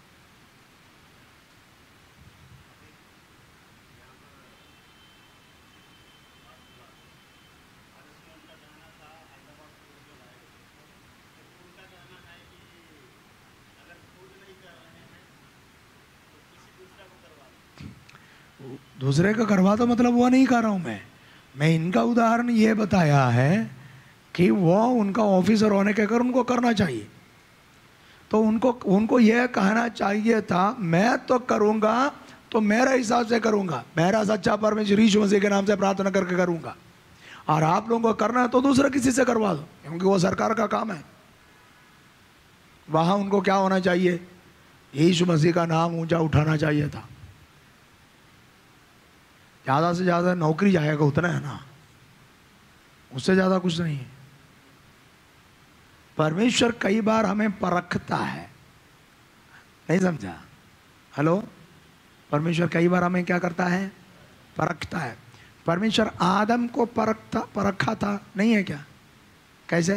दूसरे का करवा तो मतलब वो नहीं कर रहा हूं मैं इनका उदाहरण ये बताया है कि वो उनका ऑफिसर होने के कारण उनको करना चाहिए। तो उनको यह कहना चाहिए था मैं तो करूंगा तो मेरे हिसाब से करूंगा, मेरा सच्चा परमेश्वर यीशु मसीह के नाम से प्रार्थना करके करूंगा। और आप लोगों को करना है तो दूसरा किसी से करवा दो, क्योंकि वो सरकार का काम है। वहां उनको क्या होना चाहिए? यीशु मसीह का नाम ऊंचा उठाना चाहिए था। ज़्यादा से ज़्यादा नौकरी जाएगा उतना है ना, उससे ज़्यादा कुछ नहीं है। परमेश्वर कई बार हमें परखता है। नहीं समझा? हेलो, परमेश्वर कई बार हमें क्या करता है? परखता है। परमेश्वर आदम को परखा था, नहीं है क्या? कैसे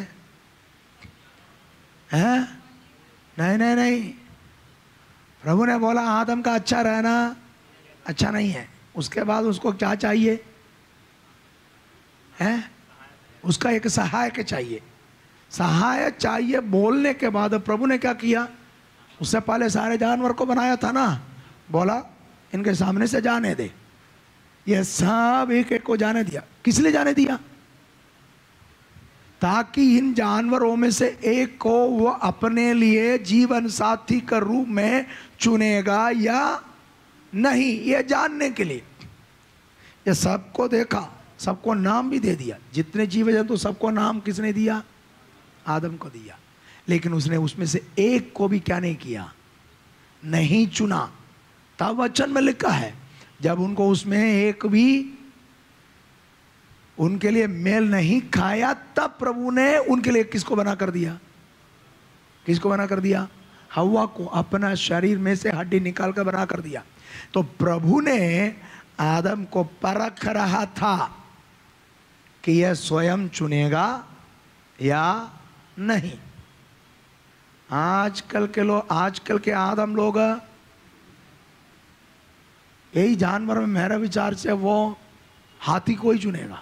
है? नहीं नहीं नहीं, प्रभु ने बोला आदम का अच्छा रहना अच्छा नहीं है। उसके बाद उसको क्या चाहिए? है उसका एक सहायक चाहिए। सहायक चाहिए बोलने के बाद प्रभु ने क्या किया? उससे पहले सारे जानवर को बनाया था ना, बोला इनके सामने से जाने दे। ये सब एक एक को जाने दिया। किस लिए जाने दिया? ताकि इन जानवरों में से एक को वो अपने लिए जीवन साथी के रूप में चुनेगा या नहीं, ये जानने के लिए। ये सबको देखा, सबको नाम भी दे दिया। जितने जीव जंतु सबको नाम किसने दिया? आदम को दिया। लेकिन उसने उसमें से एक को भी क्या नहीं किया? नहीं चुना। तब वचन में लिखा है जब उनको उसमें एक भी उनके लिए मेल नहीं खाया, तब प्रभु ने उनके लिए किसको बना कर दिया? किसको बना कर दिया? हव्वा को अपना शरीर में से हड्डी निकाल कर बना कर दिया। तो प्रभु ने आदम को परख रहा था कि यह स्वयं चुनेगा या नहीं। आजकल के आदम लोग यही जानवर में मेरा विचार से वो हाथी को ही चुनेगा,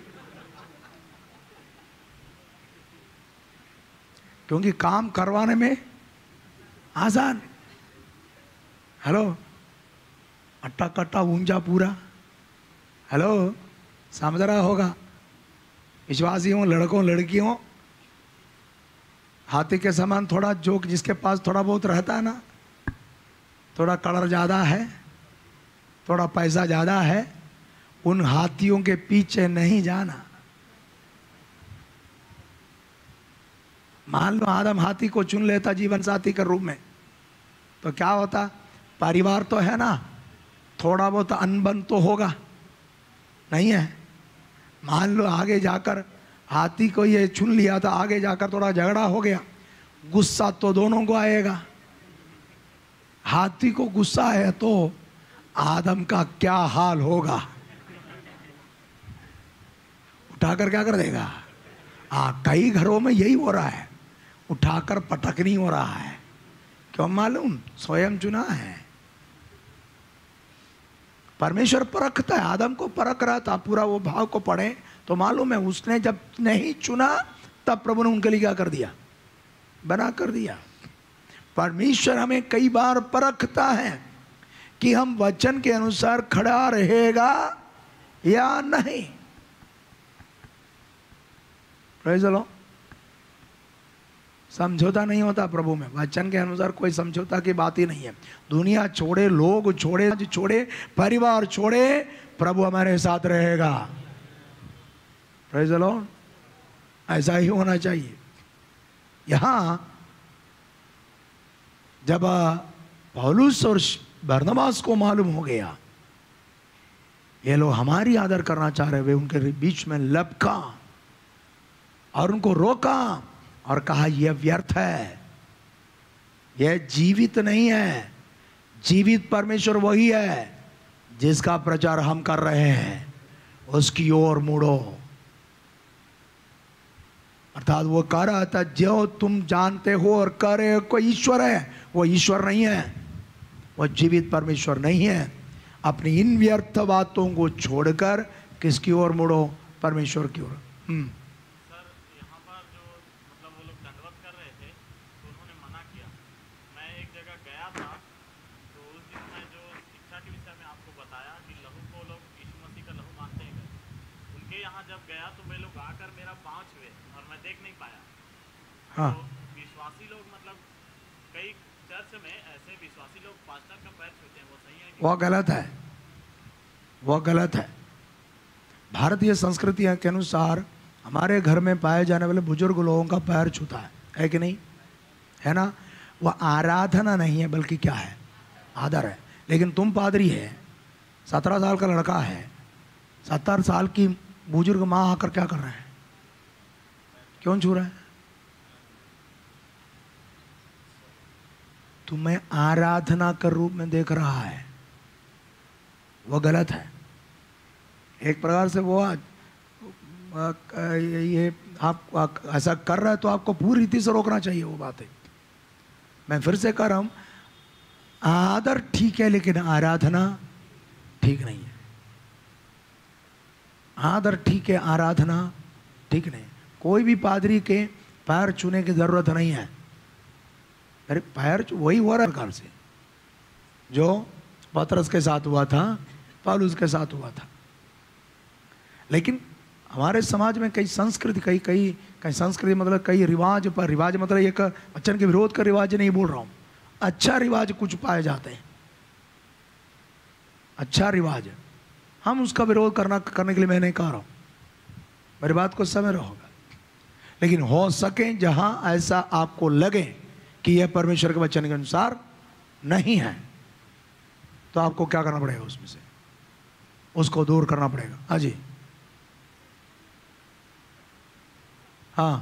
क्योंकि काम करवाने में आसान। हेलो, अट्टा कट्टा ऊंचा पूरा, हेलो, समझ रहा होगा। विश्वासी हो, लड़कों लड़कियों, हाथी के समान थोड़ा जो जिसके पास थोड़ा बहुत रहता है ना, थोड़ा कलर ज़्यादा है, थोड़ा पैसा ज़्यादा है, उन हाथियों के पीछे नहीं जाना। मान लो आदम हाथी को चुन लेता जीवन साथी के रूप में, तो क्या होता? परिवार तो है ना, थोड़ा बहुत अनबन तो होगा, नहीं है? मान लो आगे जाकर हाथी को ये चुन लिया था, आगे जाकर थोड़ा झगड़ा हो गया, गुस्सा तो दोनों को आएगा। हाथी को गुस्सा है तो आदम का क्या हाल होगा? उठाकर क्या कर देगा? कई घरों में यही हो रहा है, उठाकर पटकनी हो रहा है। क्यों मालूम? स्वयं चुना है। परमेश्वर परखता है, आदम को परख रहा था। पूरा वो भाव को पढ़े तो मालूम है, उसने जब नहीं चुना तब प्रभु ने उनके लिए क्या कर दिया? बना कर दिया। परमेश्वर हमें कई बार परखता है कि हम वचन के अनुसार खड़ा रहेगा या नहीं। Praise the lord. समझौता नहीं होता प्रभु में, वचन के अनुसार कोई समझौता की बात ही नहीं है। दुनिया छोड़े, लोग छोड़े, छोड़े, परिवार छोड़े, प्रभु हमारे साथ रहेगा। Praise the lord. ऐसा ही होना चाहिए। यहाँ जब पौलुस और बरनबास को मालूम हो गया ये लोग हमारी आदर करना चाह रहे, वे उनके बीच में लपका और उनको रोका और कहा यह व्यर्थ है, यह जीवित नहीं है। जीवित परमेश्वर वही है जिसका प्रचार हम कर रहे हैं, उसकी ओर मुड़ो। अर्थात वो कह रहा था जो तुम जानते हो और कह रहे हो कोई ईश्वर है, वो ईश्वर नहीं है, वो जीवित परमेश्वर नहीं है। अपनी इन व्यर्थ बातों को छोड़कर किसकी ओर मुड़ो? परमेश्वर की ओर। सर, यहाँ पर जो मतलब वो लोग दंडवत कर रहे थे तो उन्होंने मना किया। मैं एक जगह गया था तो उस दिन मैं जो शिक्षा के विषय में आपको बताया कि लहू को लोग यीशु मसीह का लहू मानते हैं, उनके यहाँ जब गया तो वे लोग आकर मेरा पाँव छुए और मैं देख नहीं पाया। हाँ। तो विश्वासी लोग मतलब कई चर्च में ऐसे विश्वासी लोग पास्टर का पैर छूते हैं, वो सही है? वो गलत है, वो गलत है। भारतीय संस्कृति के अनुसार हमारे घर में पाए जाने वाले बुजुर्ग लोगों का पैर छूता है कि नहीं? है ना? वह आराधना नहीं है बल्कि क्या है? आदर है। लेकिन तुम पादरी है, 17 साल का लड़का है, 70 साल की बुजुर्ग माँ आकर क्या कर रहे हैं? क्यों छू रहे हैं? तुम्हें आराधना के रूप में देख रहा है, वो गलत है। एक प्रकार से वो ये आप ऐसा कर रहा है तो आपको पूरी रीति से रोकना चाहिए वो बातें। मैं फिर से कह रहा हूँ, आदर ठीक है लेकिन आराधना ठीक नहीं है। आदर ठीक है, आराधना ठीक नहीं। कोई भी पादरी के पैर छूने की जरूरत नहीं है। अरे पैर वही हुआ प्रकार से जो पतरस के साथ हुआ था, पौलुस के साथ हुआ था। लेकिन हमारे समाज में कई संस्कृति कई संस्कृति मतलब कई रिवाज, पर रिवाज मतलब एक वचन के विरोध का रिवाज नहीं बोल रहा हूँ। अच्छा रिवाज कुछ पाए जाते हैं, अच्छा रिवाज, हम उसका विरोध करने के लिए मैं नहीं कह रहा हूँ, मेरी बात को समझ रहा होगा। लेकिन हो सके जहाँ ऐसा आपको लगे कि यह परमेश्वर के वचन के अनुसार नहीं है तो आपको क्या करना पड़ेगा? उसमें से उसको दूर करना पड़ेगा। हाँ जी, हाँ।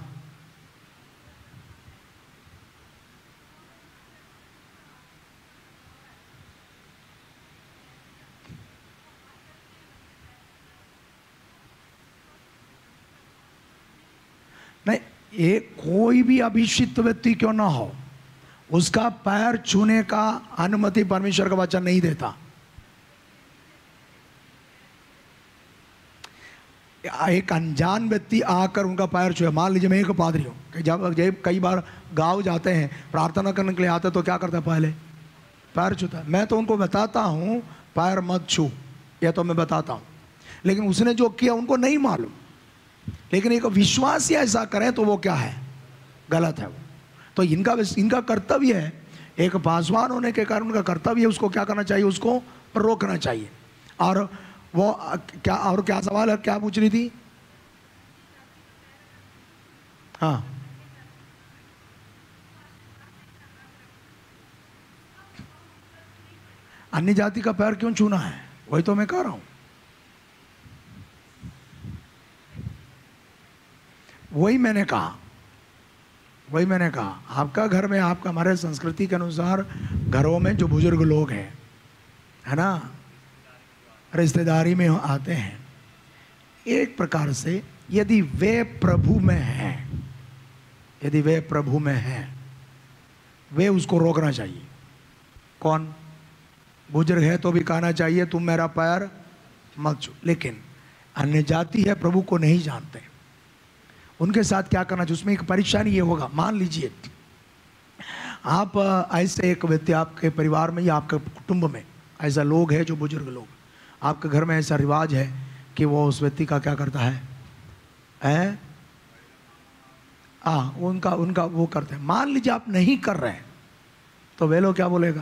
नहीं, ये कोई भी अभिषिक्त व्यक्ति क्यों ना हो, उसका पैर छूने का अनुमति परमेश्वर का वचन नहीं देता। एक अनजान व्यक्ति आकर उनका पैर छुए, मान लीजिए मैं एक पादरी हूँ, जब कई बार गाँव जाते हैं प्रार्थना करने के लिए आते तो क्या करते हैं, पहले पैर छूता है। मैं तो उनको बताता हूँ पैर मत छू, यह तो मैं बताता हूँ, लेकिन उसने जो किया उनको नहीं मालूम। लेकिन एक विश्वासी ऐसा करें तो वो क्या है, गलत है वो। तो इनका कर्तव्य है, एक पासवान होने के कारण उनका कर्तव्य है, उसको क्या करना चाहिए, उसको रोकना चाहिए। और वो क्या सवाल है, क्या पूछ रही थी? हाँ, अन्य जाति का पैर क्यों छूना है, वही तो मैं कह रहा हूं। वही मैंने कहा आपका घर में, आपका हमारे संस्कृति के अनुसार घरों में जो बुजुर्ग लोग हैं, है ना, रिश्तेदारी में आते हैं, एक प्रकार से यदि वे प्रभु में हैं, वे उसको रोकना चाहिए। कौन? बुजुर्ग है तो भी कहना चाहिए तुम मेरा पैर मत छू। लेकिन अन्य जाति है, प्रभु को नहीं जानते, उनके साथ क्या करना चाहिए? उसमें एक परेशानी ये होगा, मान लीजिए आप ऐसे एक व्यक्ति, आपके परिवार में या आपके कुटुंब में ऐसा लोग है जो बुजुर्ग लोग, आपके घर में ऐसा रिवाज है कि वो उस व्यक्ति का क्या करता है, उनका वो करते हैं। मान लीजिए आप नहीं कर रहे हैं तो वे लोग क्या बोलेगा,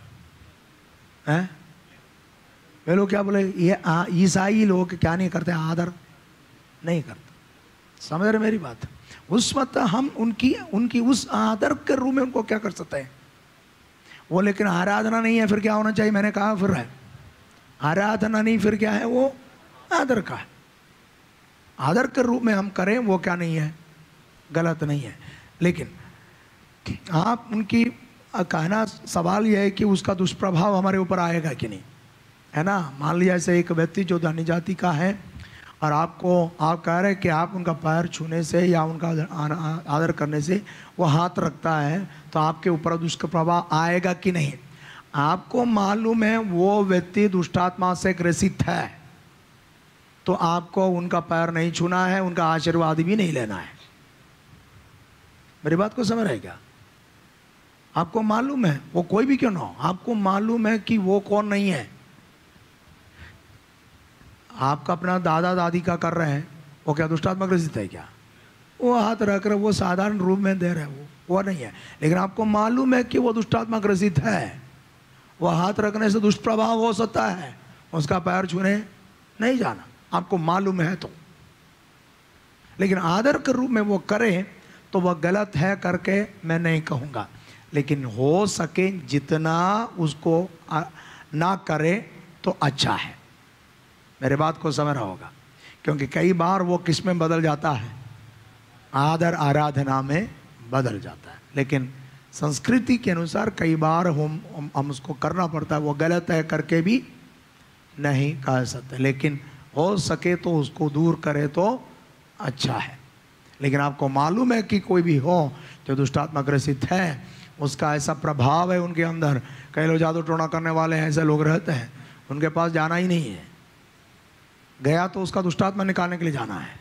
वे लोग क्या बोले, ये ईसाई लोग क्या नहीं करते, आदर नहीं करते। समझ रहे मेरी बात? उस वक्त हम उनकी उस आदर के रूप में उनको क्या कर सकते हैं वो, लेकिन आराधना नहीं है, फिर क्या होना चाहिए? मैंने कहा फिर है आराधना नहीं, फिर क्या है वो, आदर का है। आदर के रूप में हम करें वो क्या नहीं है, गलत नहीं है। लेकिन आप उनकी कहना, सवाल यह है कि उसका दुष्प्रभाव हमारे ऊपर आएगा कि नहीं, है ना। मान लीजिए ऐसे एक व्यक्ति जो अन्य जाति का है और आप कह रहे हैं कि आप उनका पैर छूने से या उनका आदर करने से वो हाथ रखता है तो आपके ऊपर दुष्प्रभाव आएगा कि नहीं। आपको मालूम है वो व्यक्ति दुष्टात्मा से ग्रसित है तो आपको उनका पैर नहीं छूना है, उनका आशीर्वाद भी नहीं लेना है। मेरी बात को समझ रहे क्या? आपको मालूम है, वो कोई भी क्यों ना हो, आपको मालूम है कि वो कौन नहीं है। आपका अपना दादा दादी का कर रहे हैं, वो क्या दुष्टात्मा ग्रसित है क्या? वो हाथ रख रहे, वो साधारण रूप में दे रहे हैं, वो नहीं है। लेकिन आपको मालूम है कि वो दुष्टात्मा ग्रसित है, वो हाथ रखने से दुष्प्रभाव हो सकता है, उसका पैर छूने नहीं जाना, आपको मालूम है तो। लेकिन आदर के रूप में वो करें तो वह गलत है करके मैं नहीं कहूँगा, लेकिन हो सके जितना उसको ना करे तो अच्छा है। मेरे बात को समझ रहा होगा, क्योंकि कई बार वो किस में बदल जाता है, आदर आराधना में बदल जाता है। लेकिन संस्कृति के अनुसार कई बार हम उसको करना पड़ता है, वो गलत है करके भी नहीं कह सकते, लेकिन हो सके तो उसको दूर करे तो अच्छा है। लेकिन आपको मालूम है कि कोई भी हो जो दुष्टात्मा ग्रसित है, उसका ऐसा प्रभाव है उनके अंदर, कई लोग जादू टोना करने वाले हैं, ऐसे लोग रहते हैं, उनके पास जाना ही नहीं है, गया तो उसका दुष्टात्मा निकालने के लिए जाना है।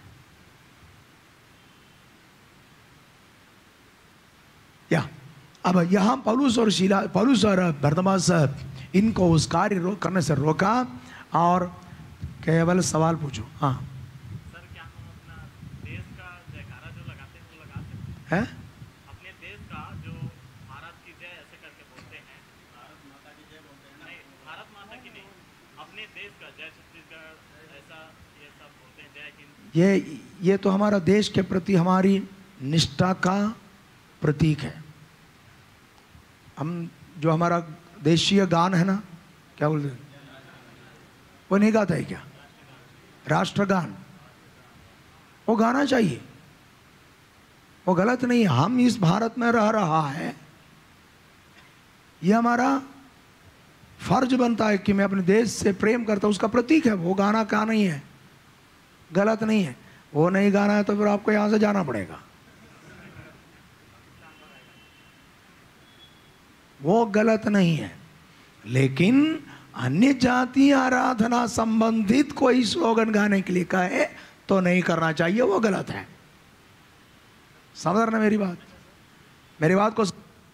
या अब यहाँ पौलुस और बरनबास इनको उस कार्य करने से रोका और केवल सवाल पूछो। हाँ सर, क्या हम अपना देश का जयकारा जो लगाते हैं वो लगाते हैं? अपने देश का जो भारत की जय ऐसे करके बोलते हैं, भारत माता की जय बोलते हैं? नहीं, भारत माता की नहीं, अपने देश का जय छत्तीसगढ़ ऐसा ये सब बोलते हैं, जय हिंद। ये तो हमारा देश के प्रति हमारी निष्ठा का प्रतीक है। हम जो हमारा देशीय गान है ना, क्या बोलते हैं, वो नहीं गाता है क्या, राष्ट्रगान, वो गाना चाहिए, वो गलत नहीं है। हम इस भारत में रह रहा है, ये हमारा फर्ज बनता है कि मैं अपने देश से प्रेम करता हूँ, उसका प्रतीक है वो गाना, क्या नहीं है, गलत नहीं है। वो नहीं गाना है तो फिर आपको यहाँ से जाना पड़ेगा, वो गलत नहीं है। लेकिन अन्य जाति आराधना संबंधित कोई स्लोगन गाने के लिए कहे तो नहीं करना चाहिए, वो गलत है। समझ रहे ना मेरी बात? मेरी बात को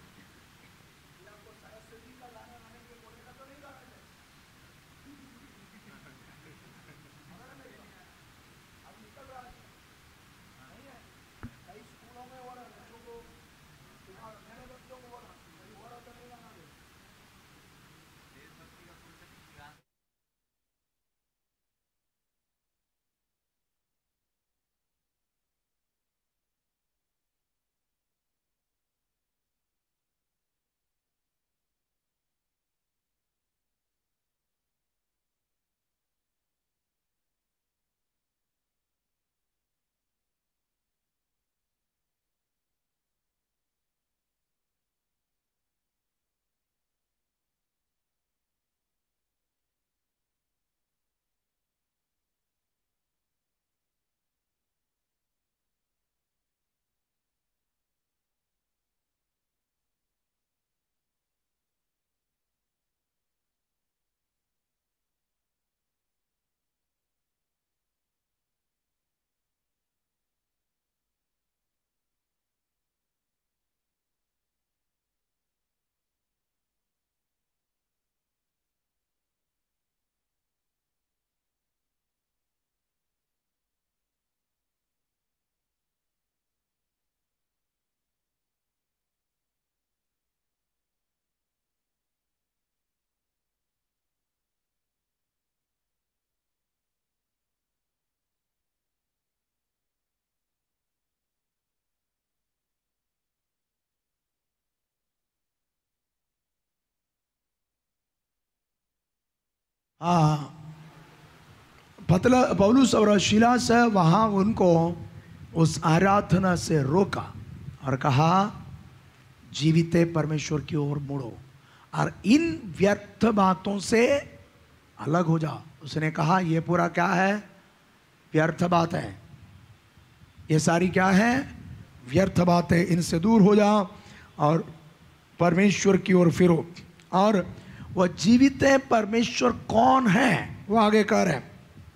हाँ, पौलुस और शीलास वहाँ उनको उस आराधना से रोका और कहा जीवित परमेश्वर की ओर मुड़ो और इन व्यर्थ बातों से अलग हो जाओ। उसने कहा ये पूरा क्या है? व्यर्थ बात है। ये सारी क्या है? व्यर्थ बात है। इनसे दूर हो जाओ और परमेश्वर की ओर फिरो। और वह जीवित परमेश्वर कौन है वो आगे कह रहे हैं,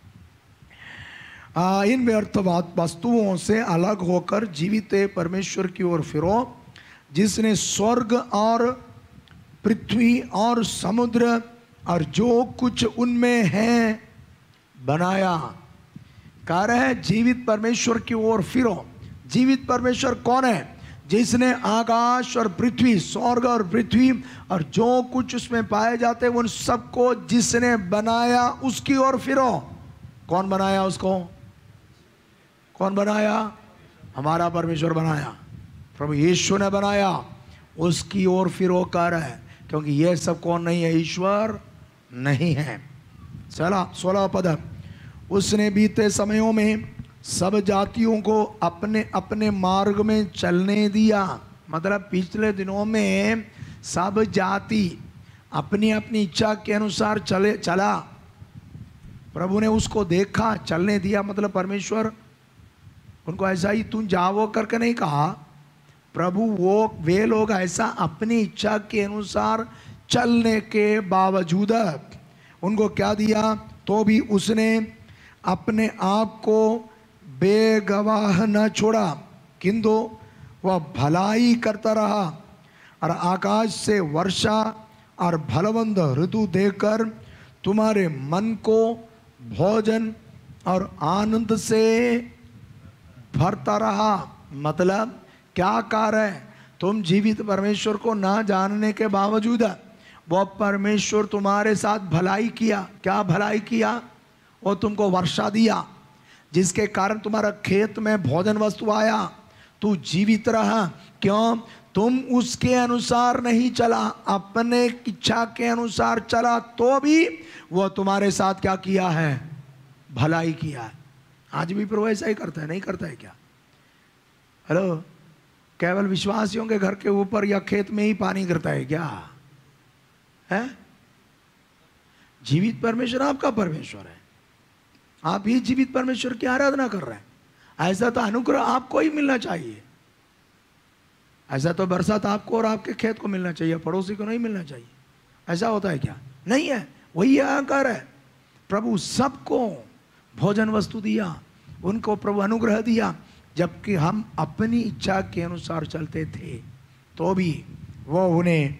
इन व्यर्थ वस्तुओं से अलग होकर जीवित परमेश्वर की ओर फिरो, जिसने स्वर्ग और पृथ्वी और समुद्र और जो कुछ उनमें है बनाया। कह रहे हैं जीवित परमेश्वर की ओर फिरो। जीवित परमेश्वर कौन है? जिसने आकाश और पृथ्वी, स्वर्ग और पृथ्वी और जो कुछ उसमें पाए जाते हैं उन सबको जिसने बनाया उसकी ओर फिरो। कौन बनाया उसको? कौन बनाया? हमारा परमेश्वर बनाया, प्रभु यीशु ने बनाया। उसकी ओर फिरो कर है, क्योंकि यह सब कौन नहीं है? ईश्वर नहीं है। चला 16 पद, उसने बीते समयों में सब जातियों को अपने अपने मार्ग में चलने दिया। मतलब पिछले दिनों में सब जाति अपनी अपनी इच्छा के अनुसार चला। प्रभु ने उसको देखा, चलने दिया। मतलब परमेश्वर उनको ऐसा ही तुम जाओ करके नहीं कहा। प्रभु वे लोग ऐसा अपनी इच्छा के अनुसार चलने के बावजूद उनको क्या दिया? तो भी उसने अपने आप को बेगवाह न छोड़ा, किंतु वह भलाई करता रहा और आकाश से वर्षा और भलवंत ऋतु देकर तुम्हारे मन को भोजन और आनंद से भरता रहा। मतलब क्या कार्य है? तुम जीवित परमेश्वर को ना जानने के बावजूद वो परमेश्वर तुम्हारे साथ भलाई किया। क्या भलाई किया? वो तुमको वर्षा दिया, जिसके कारण तुम्हारा खेत में भोजन वस्तु आया, तू जीवित रहा। क्यों? तुम उसके अनुसार नहीं चला, अपने इच्छा के अनुसार चला, तो भी वो तुम्हारे साथ क्या किया है? भलाई किया है। आज भी प्रभु ऐसा ही करता है, नहीं करता है क्या? हेलो, केवल विश्वासियों के घर के ऊपर या खेत में ही पानी गिरता है क्या? है? जीवित परमेश्वर आपका परमेश्वर है, आप ही जीवित परमेश्वर की आराधना कर रहे हैं। ऐसा तो अनुग्रह आपको ही मिलना चाहिए। ऐसा तो बरसात आपको और आपके खेत को मिलना चाहिए, पड़ोसी को नहीं मिलना चाहिए। ऐसा होता है क्या? नहीं है। वही आकार है। प्रभु सबको भोजन वस्तु दिया उनको प्रभु अनुग्रह दिया, जबकि हम अपनी इच्छा के अनुसार चलते थे तो भी वो उन्हें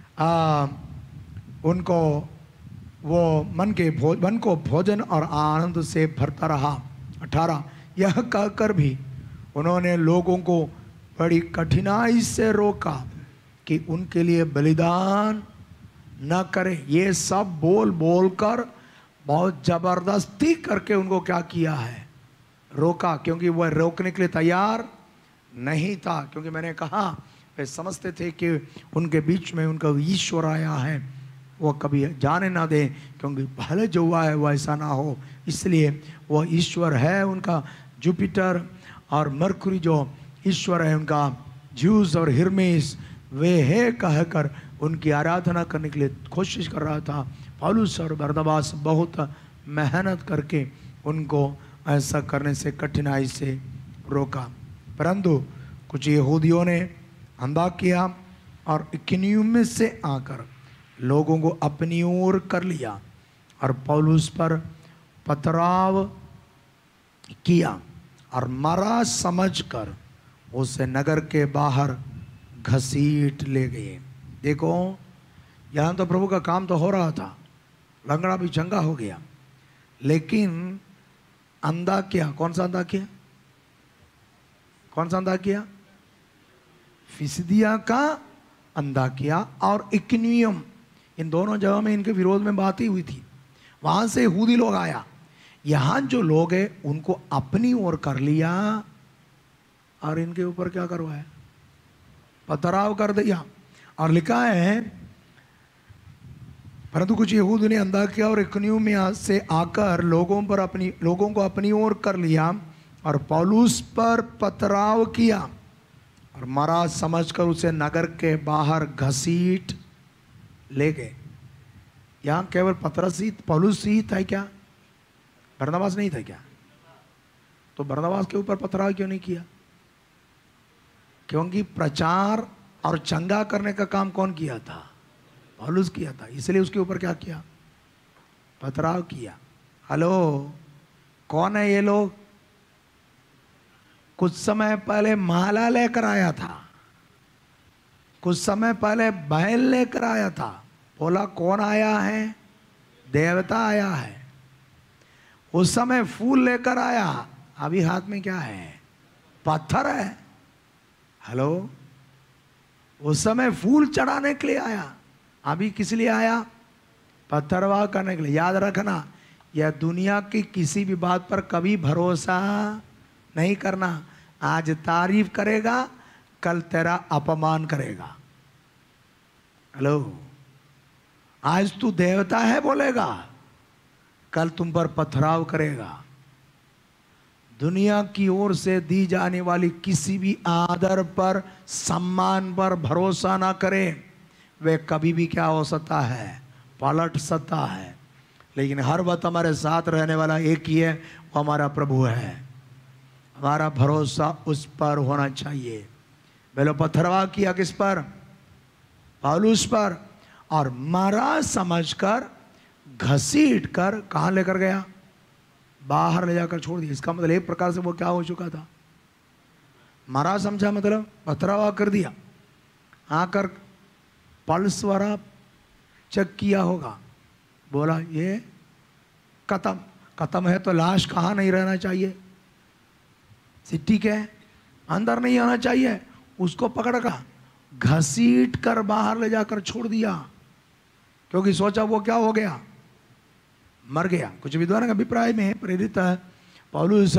उनको वो मन को भोजन और आनंद से भरता रहा। 18 यह कहकर भी उन्होंने लोगों को बड़ी कठिनाई से रोका कि उनके लिए बलिदान न करें। ये सब बोल बोल कर बहुत जबरदस्ती करके उनको क्या किया है, रोका, क्योंकि वह रोकने के लिए तैयार नहीं था। क्योंकि मैंने कहा वे समझते थे कि उनके बीच में उनका ईश्वर आया है, वो कभी जाने ना दें, क्योंकि पहले जो हुआ है वह ऐसा ना हो। इसलिए वो ईश्वर है उनका जुपिटर और मरकुरी जो ईश्वर है उनका ज्यूस और हिरमेस, वे है कहकर उनकी आराधना करने के लिए कोशिश कर रहा था। पौलुस और बरनबास बहुत मेहनत करके उनको ऐसा करने से कठिनाई से रोका, परंतु कुछ यहूदियों ने अंताकिया और इकुनियुम से आकर लोगों को अपनी ओर कर लिया और पौलुस पर पथराव किया और मरा समझकर उसे नगर के बाहर घसीट ले गए। देखो यहाँ तो प्रभु का काम तो हो रहा था, लंगड़ा भी चंगा हो गया, लेकिन अंताकिया, कौन सा अंताकिया, कौन सा अंताकिया? फिसिदिया का अंताकिया और इकुनियुम, इन दोनों जगह में इनके विरोध में बात ही हुई थी। वहां से यहूदी लोग आया, यहाँ जो लोग हैं उनको अपनी ओर कर लिया और इनके ऊपर क्या करवाया, पथराव कर दिया। और लिखा है परंतु कुछ यहूद ने अंताकिया और इकुनियुम में से आकर लोगों को अपनी ओर कर लिया और पौलुस पर पथराव किया और मरा समझकर उसे नगर के बाहर घसीट ले गए। यहाँ केवल पतरस ही, पौलुस ही था क्या? बरनबास नहीं था क्या? तो बरनबास के ऊपर पथराव क्यों नहीं किया? क्योंकि प्रचार और चंगा करने का काम कौन किया था? पौलुस किया था, इसलिए उसके ऊपर क्या किया? पथराव किया। हेलो, कौन है ये लोग? कुछ समय पहले माला लेकर आया था, कुछ समय पहले बैल लेकर आया था। बोला कौन आया है? देवता आया है। उस समय फूल लेकर आया, अभी हाथ में क्या है? पत्थर है। हेलो, उस समय फूल चढ़ाने के लिए आया, अभी किस लिए आया? पत्थरवाह करने के लिए। याद रखना, यह दुनिया की किसी भी बात पर कभी भरोसा नहीं करना। आज तारीफ करेगा, कल तेरा अपमान करेगा। हेलो, आज तू देवता है बोलेगा, कल तुम पर पथराव करेगा। दुनिया की ओर से दी जाने वाली किसी भी आदर पर, सम्मान पर भरोसा ना करें। वे कभी भी क्या हो सकता है? पलट सकता है। लेकिन हर वक्त हमारे साथ रहने वाला एक ही है, वो हमारा प्रभु है। हमारा भरोसा उस पर होना चाहिए। पहले पथरवाह किया किस पर? पौलुस पर, और मरा समझकर घसीट कर कहाँ लेकर गया? बाहर ले जाकर छोड़ दिया। इसका मतलब एक प्रकार से वो क्या हो चुका था? मरा समझा मतलब पथराव कर दिया। आकर पल्स वाला चेक किया होगा, बोला ये खत्म है तो लाश कहाँ नहीं रहना चाहिए? सिटी के अंदर नहीं आना चाहिए। उसको पकड़ का घसीट कर बाहर ले जाकर छोड़ दिया, क्योंकि सोचा वो क्या हो गया? मर गया। कुछ विद्वान के अभिप्राय में प्रेरित पौलुस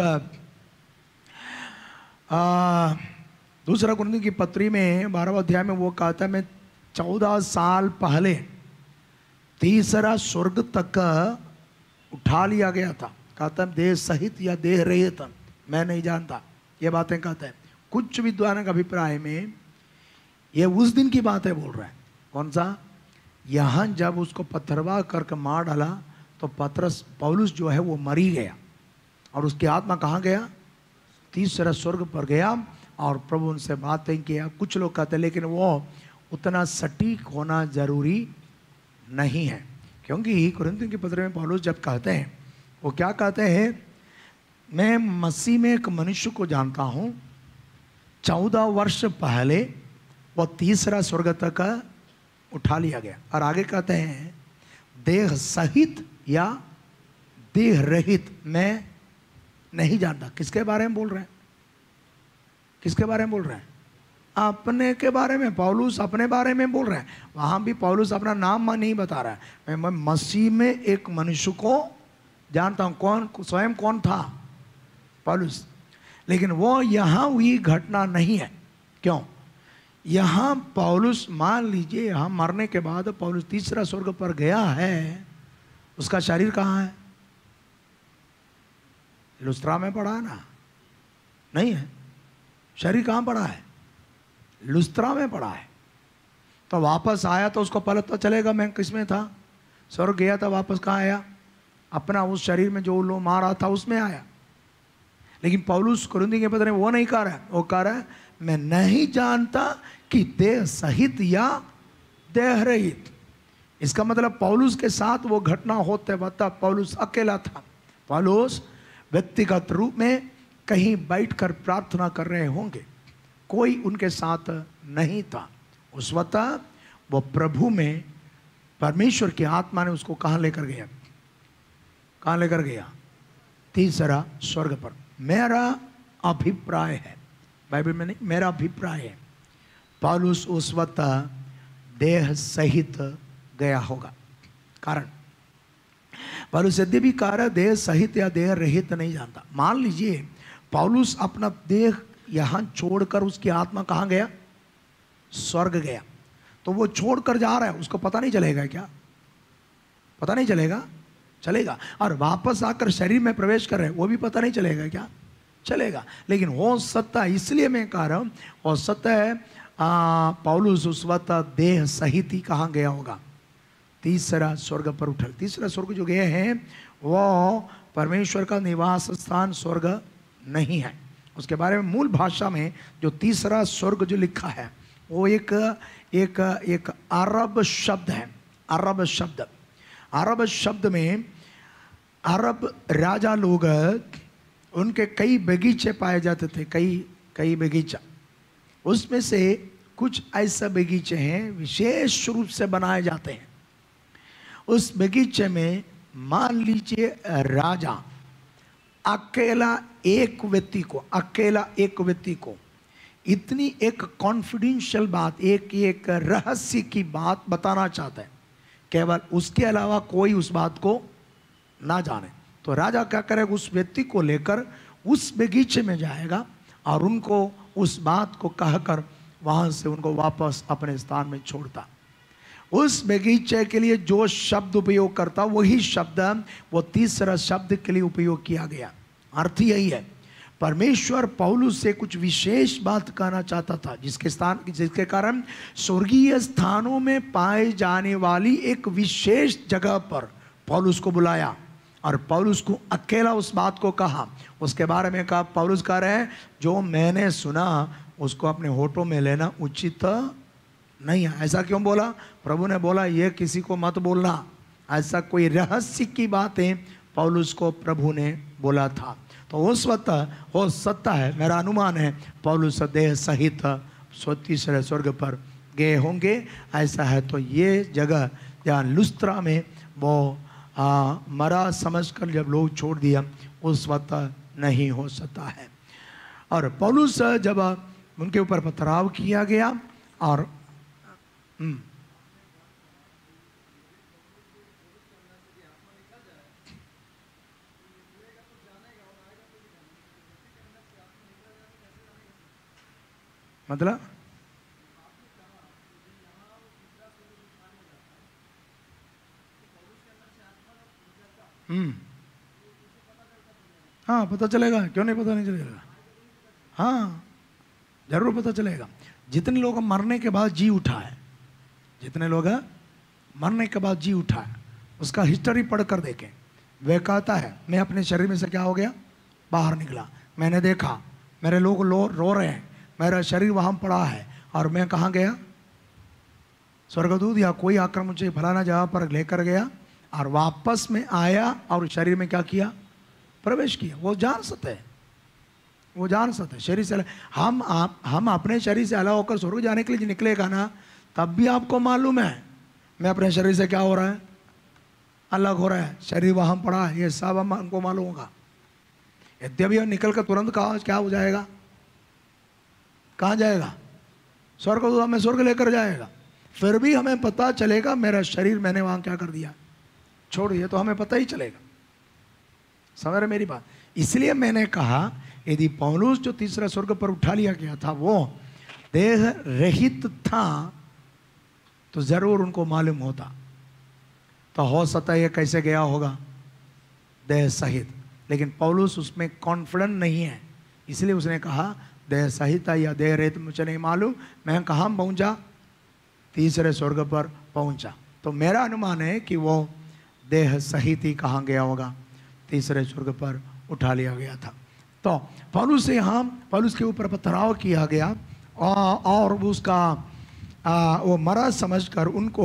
दूसरा कुरिन्थियों की पत्री में 12वें अध्याय में वो कहता है, मैं 14 साल पहले तीसरा स्वर्ग तक उठा लिया गया था। कहता है देह सहित या देह रहित मैं नहीं जानता, ये बातें कहता है। कुछ विद्वानों के अभिप्राय में ये उस दिन की बातें बोल रहा है। कौन सा? यहाँ जब उसको पत्थरवाह करके मार डाला तो पौलुस जो है वो मर ही गया, और उसकी आत्मा कहाँ गया? तीसरा स्वर्ग पर गया, और प्रभु उनसे बातें किया। कुछ लोग कहते हैं लेकिन वो उतना सटीक होना जरूरी नहीं है, क्योंकि कुरिन्थियों की पत्री में पौलुस जब कहते हैं, वो क्या कहते हैं? मैं मसीह में एक मनुष्य को जानता हूं, 14 वर्ष पहले वो तीसरा स्वर्ग तक उठा लिया गया। और आगे कहते हैं देह सहित या देह रहित मैं नहीं जानता। किसके बारे में बोल रहे हैं? किसके बारे में बोल रहे हैं? अपने के बारे में। पौलुस अपने बारे में बोल रहे हैं। वहां भी पौलुस अपना नाम नहीं बता रहा है। मैं मसीह में एक मनुष्य को जानता हूं। कौन? स्वयं कौन था? पौलुस। लेकिन वो यहां हुई घटना नहीं है। क्यों? यहां पौलुस, मान लीजिए यहां मरने के बाद पौलुस तीसरा स्वर्ग पर गया है, उसका शरीर कहां है? लुस्त्रा में पड़ा है ना? नहीं है। शरीर कहां पड़ा है? लुस्त्रा में पड़ा है। तो वापस आया तो उसको पता तो चलेगा मैं किस में था। स्वर्ग गया था, वापस कहां आया? अपना उस शरीर में जो लो मारा था उसमें आया। लेकिन पौलुस कुरिन्थी के पत्र में वो नहीं कह रहा है। वो कह रहा है मैं नहीं जानता कि देह सहित या देह रहित। इसका मतलब पौलुस के साथ वो घटना होते वक्त पौलुस अकेला था। पौलुस व्यक्तिगत रूप में कहीं बैठकर प्रार्थना कर रहे होंगे, कोई उनके साथ नहीं था। उस वक्त वो प्रभु में परमेश्वर की आत्मा ने उसको कहां लेकर गया? कहां लेकर गया? तीसरा स्वर्ग पर। मेरा अभिप्राय है, बाइबल में नहीं, मेरा अभिप्राय है पौलुस उस वक्त देह सहित गया होगा। कारण पौलुस यद्यपि कह देह सहित या देह रहित नहीं जानता। मान लीजिए पौलुस अपना देह यहां छोड़कर उसकी आत्मा कहां गया? स्वर्ग गया। तो वो छोड़कर जा रहा है, उसको पता नहीं चलेगा क्या? पता नहीं चलेगा? चलेगा। और वापस आकर शरीर में प्रवेश कर रहे हैं, वो भी पता नहीं चलेगा क्या? चलेगा। लेकिन हो सकता है, इसलिए मैं कह रहा हूं, हो सकता है पौलुस उस वक्त देह सहित ही कहां गया होगा? तीसरा स्वर्ग पर उठल। तीसरा स्वर्ग जो गए हैं वो परमेश्वर का निवास स्थान स्वर्ग नहीं है। उसके बारे में मूल भाषा में जो तीसरा स्वर्ग जो लिखा है वो एक एक एक अरब शब्द है। अरब शब्द, अरब शब्द में अरब राजा लोग, उनके कई बगीचे पाए जाते थे, कई बगीचा। उसमें से कुछ ऐसे बगीचे हैं विशेष रूप से बनाए जाते हैं। उस बगीचे में मान लीजिए राजा अकेला एक व्यक्ति को इतनी एक कॉन्फिडेंशियल बात, एक रहस्य की बात बताना चाहता है, केवल उसके अलावा कोई उस बात को ना जाने। तो राजा क्या करेगा? उस व्यक्ति को लेकर उस बगीचे में जाएगा और उनको उस बात को कहकर वहां से उनको वापस अपने स्थान में छोड़ता। उस बगीचे के लिए जो शब्द उपयोग करता वही शब्द वो तीसरा शब्द के लिए उपयोग किया गया। अर्थ यही है, परमेश्वर पौलुस से कुछ विशेष बात कहना चाहता था, जिसके कारण स्वर्गीय स्थानों में पाए जाने वाली एक विशेष जगह पर पौलुस को बुलाया और पौलुस को अकेला उस बात को कहा। उसके बारे में कहा, पौलुस कह रहे हैं जो मैंने सुना उसको अपने होठों में लेना उचित नहीं है। ऐसा क्यों बोला? प्रभु ने बोला ये किसी को मत बोलना। ऐसा कोई रहस्य की बातें पौलुस को प्रभु ने बोला था। तो उस वक्त हो सकता है, मेरा अनुमान है, पौलुस देह सहित तीसरे स्वर्ग पर गए होंगे। ऐसा है तो ये जगह जहाँ लुस्त्रा में वो मरा समझकर जब लोग छोड़ दिया, उस वक्त नहीं हो सकता है। और पौलुस जब उनके ऊपर पथराव किया गया और मतलब हाँ पता चलेगा, क्यों नहीं पता नहीं चलेगा? हाँ जरूर पता चलेगा। जितने लोग मरने के बाद जी उठा है, जितने लोग मरने के बाद जी उठा है, उसका हिस्ट्री पढ़ कर देखें। वह कहता है मैं अपने शरीर में से क्या हो गया? बाहर निकला। मैंने देखा मेरे लोग रो रहे हैं, मेरा शरीर वहाँ पड़ा है और मैं कहाँ गया? स्वर्गदूत या कोई आकर मुझे फलाना जगह पर लेकर गया और वापस में आया और शरीर में क्या किया? प्रवेश किया। वो जान सकते हैं, वो जान सकते हैं शरीर से अलग। हम अपने शरीर से अलग होकर स्वर्ग जाने के लिए निकलेगा ना, तब भी आपको मालूम है मैं अपने शरीर से क्या हो रहा है, अलग हो रहा है, शरीर वहाँ पड़ा है, ये सब हमको मालूम होगा। यद्यपि हम निकल कर तुरंत कहा क्या हो जाएगा, कहाँ जाएगा, स्वर्ग तो हमें स्वर्ग लेकर जाएगा, फिर भी हमें पता चलेगा मेरा शरीर मैंने वहाँ क्या कर दिया, छोड़ दिया, तो हमें पता ही चलेगा। समझ रहे मेरी बात? इसलिए मैंने कहा यदि पौलुस जो तीसरा स्वर्ग पर उठा लिया गया था वो देह रहित था तो जरूर उनको मालूम होता, तो हो सकता है ये कैसे गया होगा देह सहित, लेकिन पौलुस उसमें कॉन्फिडेंट नहीं है, इसलिए उसने कहा देह सहित या देह रहित मुझे नहीं मालूम, मैं कहाँ पहुँचा, तीसरे स्वर्ग पर पहुँचा। तो मेरा अनुमान है कि वो देह सहित ही कहाँ गया होगा, तीसरे स्वर्ग पर उठा लिया गया था। तो पौलुस से यहाँ पौलुस के ऊपर पथराव किया गया और उसका वो मरा समझकर उनको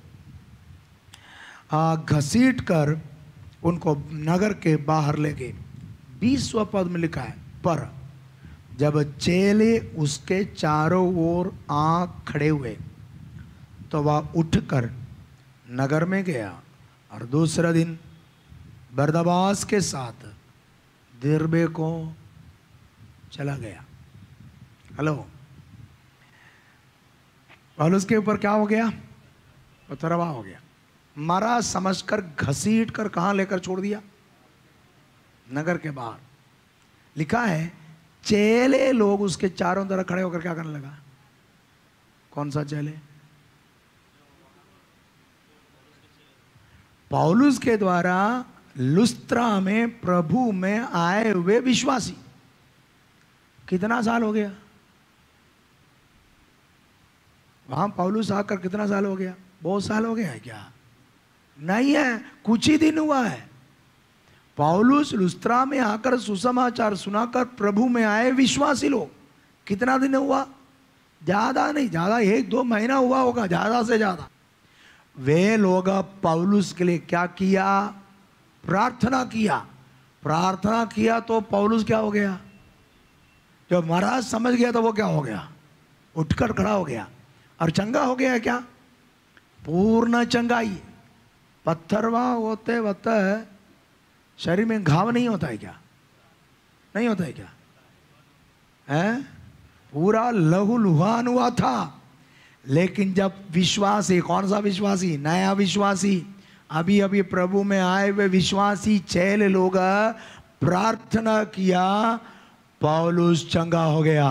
घसीट कर उनको नगर के बाहर ले गए। 20वां पद में लिखा है, पर जब चेले उसके चारों ओर आ खड़े हुए तो वह उठकर नगर में गया और दूसरा दिन बरनबास के साथ दिरबे को चला गया। हेलो, पौलुस के ऊपर क्या हो गया, पथरवा हो गया, मरा समझकर घसीट कर कहाँ लेकर छोड़ दिया, नगर के बाहर। लिखा है चेले लोग उसके चारों तरफ खड़े होकर क्या करने लगा, कौन सा चेले, पौलुस के द्वारा लुस्त्रा में प्रभु में आए हुए विश्वासी। कितना साल हो गया वहां पौलुस आकर, कितना साल हो गया, बहुत साल हो गया है क्या, नहीं है, कुछ ही दिन हुआ है। पौलुस लुस्त्रा में आकर सुसमाचार सुनाकर प्रभु में आए विश्वासी लोग, कितना दिन हुआ, ज्यादा नहीं, ज्यादा 1-2 महीना हुआ होगा, ज्यादा से ज्यादा। वे लोग पौलुस के लिए क्या किया, प्रार्थना किया। प्रार्थना किया तो पौलुस क्या हो गया, जब महाराज समझ गया तो वो क्या हो गया, उठकर खड़ा हो गया और चंगा हो गया। क्या पूर्ण चंगाई, पत्थरवा होते होता है शरीर में घाव नहीं होता है क्या, नहीं होता है क्या, है पूरा लहू लुहान हुआ था। लेकिन जब विश्वासी, कौन सा विश्वासी, नया विश्वासी, अभी अभी प्रभु में आए हुए विश्वासी चेले लोग प्रार्थना किया, पौलुस चंगा हो गया।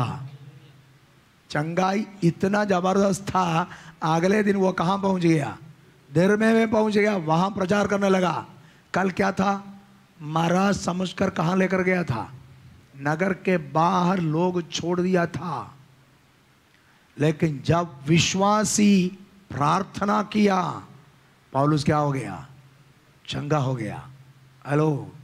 चंगाई इतना जबरदस्त था, अगले दिन वो कहाँ पहुंच गया, दिरबे में पहुंच गया, वहां प्रचार करने लगा। कल क्या था, महाराज समझकर कहाँ लेकर गया था, नगर के बाहर लोग छोड़ दिया था। लेकिन जब विश्वासी प्रार्थना किया, पौलुस क्या हो गया, चंगा हो गया। हेलो,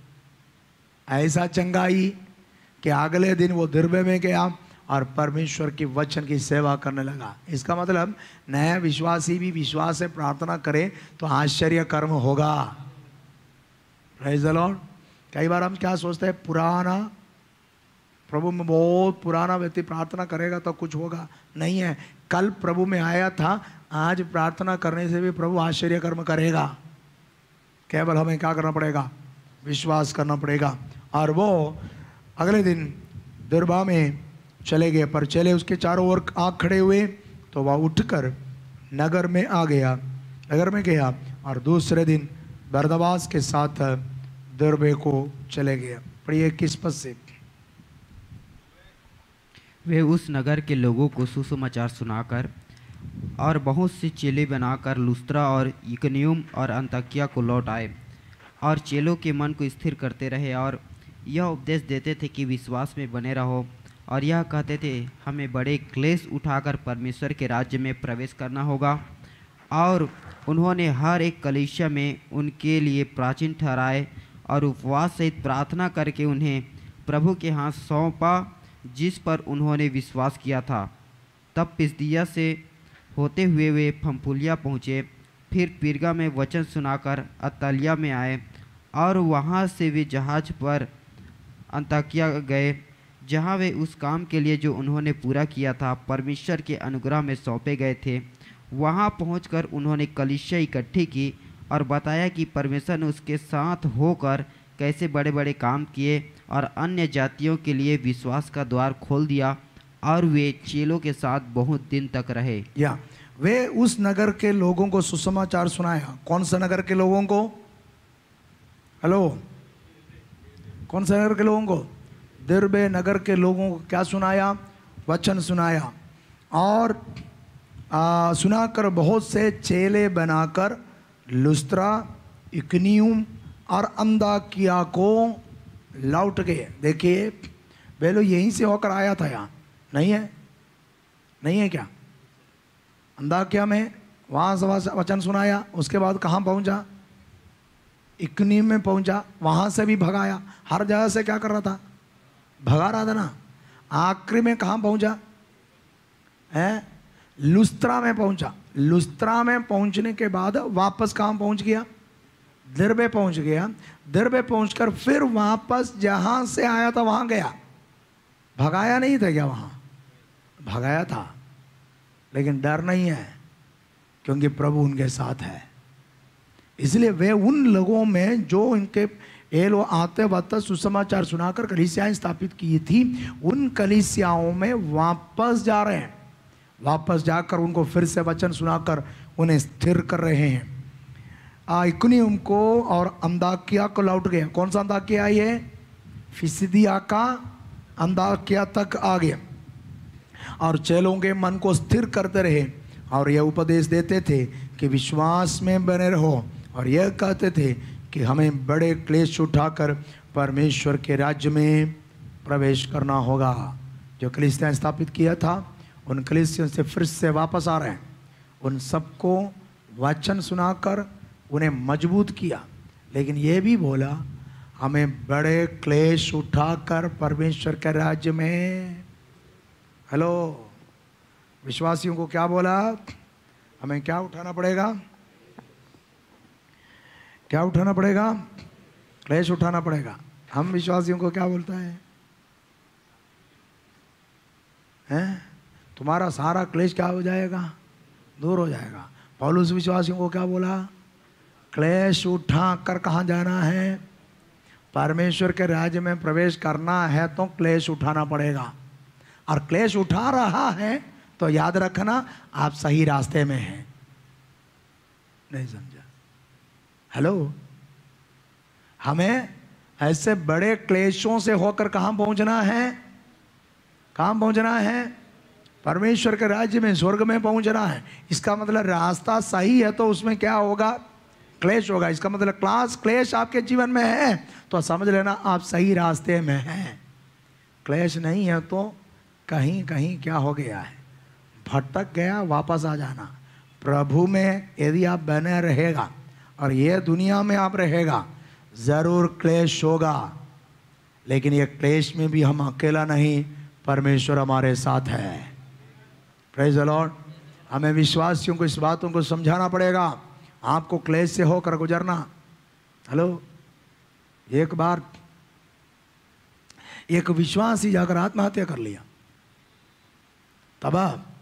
ऐसा चंगाई कि अगले दिन वो दिरबे में गया और परमेश्वर की वचन की सेवा करने लगा। इसका मतलब नया विश्वासी भी विश्वास से प्रार्थना करे तो आश्चर्य कर्म होगा। Praise the lord. कई बार हम क्या सोचते हैं, पुराना प्रभु में बहुत पुराना व्यक्ति प्रार्थना करेगा तो कुछ होगा, नहीं है। कल प्रभु में आया था, आज प्रार्थना करने से भी प्रभु आश्चर्य कर्म करेगा। केवल हमें क्या करना पड़ेगा, विश्वास करना पड़ेगा। और वो अगले दिन दिरबा में चले गए, पर चले उसके चारों ओर आँख खड़े हुए तो वह उठकर नगर में आ गया, नगर में गया और दूसरे दिन बरनबास के साथ दिरबे को चले गए। पढ़िए 21 पद से। वे उस नगर के लोगों को सुसमाचार सुनाकर और बहुत से चेले बनाकर लुस्त्रा और इकनियुम और अंताकिया को लौट आए और चेलों के मन को स्थिर करते रहे और यह उपदेश देते थे कि विश्वास में बने रहो, और यह कहते थे हमें बड़े क्लेश उठाकर परमेश्वर के राज्य में प्रवेश करना होगा। और उन्होंने हर एक कलीसिया में उनके लिए प्राचीन ठहराए और उपवास सहित प्रार्थना करके उन्हें प्रभु के हाथ सौंपा जिस पर उन्होंने विश्वास किया था। तब पिसिदिया से होते हुए वे पंफूलिया पहुँचे, फिर पिरगा में वचन सुनाकर अत्तलिया में आए और वहाँ से वे जहाज पर अंताकिया गए, जहाँ वे उस काम के लिए जो उन्होंने पूरा किया था परमेश्वर के अनुग्रह में सौंपे गए थे। वहाँ पहुंचकर उन्होंने कलीसिया इकट्ठी की और बताया कि परमेश्वर ने उसके साथ होकर कैसे बड़े बड़े काम किए और अन्य जातियों के लिए विश्वास का द्वार खोल दिया, और वे चेलों के साथ बहुत दिन तक रहे। या वे उस नगर के लोगों को सुसमाचार सुनाया। कौन सा नगर के लोगों को? हेलो, कौन सा नगर के लोगों को? दिरबे नगर के लोगों को क्या सुनाया? वचन सुनाया। और सुनाकर बहुत से चेले बनाकर लुस्त्रा, इकनियुम और अंताकिया को लौट गए। देखिए, वे लोग यहीं से होकर आया था, यहाँ नहीं है? नहीं है क्या? अंताकिया में वहाँ से वचन सुनाया, उसके बाद कहाँ पहुँचा? इकनियुम में पहुँचा, वहाँ से भी भगाया। हर जगह से क्या कर रहा था? भगा रहा था ना। आखिरी में कहाँ पहुँचा? है लुस्त्रा में पहुंचा। लुस्त्रा में पहुंचने के बाद वापस कहाँ पहुंच गया? दिरबे पहुंच गया। दिरबे पहुंचकर फिर वापस जहां से आया था वहां गया। भगाया नहीं था क्या? वहां भगाया था, लेकिन डर नहीं है, क्योंकि प्रभु उनके साथ है। इसलिए वे उन लोगों में जो इनके ये लोग आते वक्त सुसमाचार सुनाकर कलीसियाएं स्थापित की थी, उन कलीसियाओं में वापस जा रहे हैं। वापस जाकर उनको फिर से वचन सुनाकर उन्हें स्थिर कर रहे हैं। इकनियुम को और अंताकिया को लौट गए। कौन सा अंताकिया? ये फिसिदिया का अंताकिया तक आ गए और चेलों के मन को स्थिर करते रहे और यह उपदेश देते थे कि विश्वास में बने रहो, और यह कहते थे कि हमें बड़े क्लेश उठाकर परमेश्वर के राज्य में प्रवेश करना होगा। जो कलीसिया स्थापित किया था, उन कलीसियों से फिर से वापस आ रहे हैं। उन सबको वचन सुनाकर उन्हें मजबूत किया, लेकिन ये भी बोला हमें बड़े क्लेश उठाकर परमेश्वर के राज्य में। हेलो, विश्वासियों को क्या बोला? हमें क्या उठाना पड़ेगा? क्या उठाना पड़ेगा? क्लेश उठाना पड़ेगा। हम विश्वासियों को क्या बोलता है? हैं? तुम्हारा सारा क्लेश क्या हो जाएगा? दूर हो जाएगा। पौलुस विश्वासियों को क्या बोला? क्लेश उठा कर कहाँ जाना है? परमेश्वर के राज्य में प्रवेश करना है तो क्लेश उठाना पड़ेगा। और क्लेश उठा रहा है तो याद रखना आप सही रास्ते में हैं। नहीं समझा? हेलो, हमें ऐसे बड़े क्लेशों से होकर कहाँ पहुंचना है? कहाँ पहुंचना है? परमेश्वर के राज्य में, स्वर्ग में पहुंचना है। इसका मतलब रास्ता सही है तो उसमें क्या होगा? क्लेश होगा। इसका मतलब क्लेश आपके जीवन में है तो समझ लेना आप सही रास्ते में हैं। क्लेश नहीं है तो कहीं कहीं क्या हो गया है? भटक गया, वापस आ जाना। प्रभु में यदि आप बने रहेगा और ये दुनिया में आप रहेगा, ज़रूर क्लेश होगा, लेकिन ये क्लेश में भी हम अकेला नहीं, परमेश्वर हमारे साथ है। Praise the lord. हमें विश्वासियों को इस बातों को समझाना पड़ेगा। आपको क्लेश से होकर गुजरना। हेलो, एक बार एक विश्वासी जाकर आत्महत्या कर लिया। तब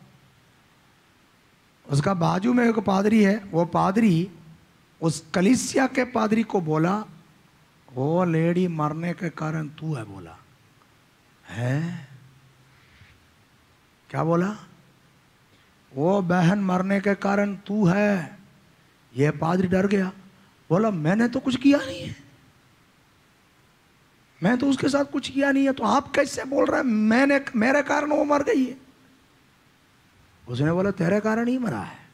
उसका बाजू में एक पादरी है, वो पादरी उस कलीसिया के पादरी को बोला, वो लेडी मरने के कारण तू है। बोला है? क्या बोला? वो बहन मरने के कारण तू है। ये पादरी डर गया, बोला मैंने तो कुछ किया नहीं है, मैं तो उसके साथ कुछ किया नहीं है, तो आप कैसे बोल रहे हैं मेरे कारण वो मर गई है? उसने बोला तेरे कारण ही मरा है।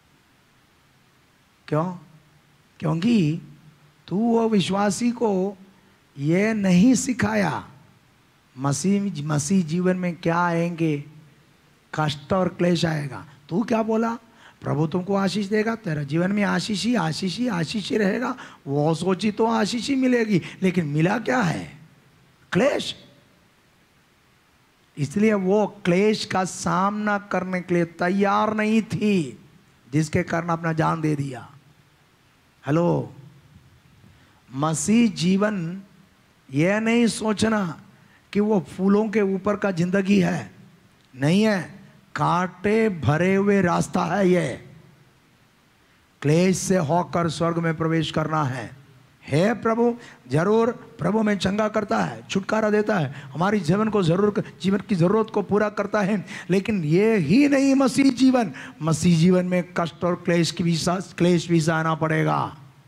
क्यों? क्योंकि तू वो विश्वासी को ये नहीं सिखाया मसीह जीवन में क्या आएंगे, कष्ट और क्लेश आएगा। तू क्या बोला? प्रभु तुमको आशीष देगा, तेरा जीवन में आशीष ही रहेगा। वो सोची तो आशीष ही मिलेगी, लेकिन मिला क्या है? क्लेश। इसलिए वो क्लेश का सामना करने के लिए तैयार नहीं थी, जिसके कारण अपना जान दे दिया। हेलो, मसीह जीवन यह नहीं सोचना कि वो फूलों के ऊपर का जिंदगी है, नहीं है। कांटे भरे हुए रास्ता है ये। क्लेश से होकर स्वर्ग में प्रवेश करना है प्रभु जरूर। प्रभु में चंगा करता है, छुटकारा देता है, हमारी जीवन की जरूरत को पूरा करता है। लेकिन ये ही नहीं मसीह जीवन। मसीह जीवन में कष्ट और क्लेश भी सहना पड़ेगा।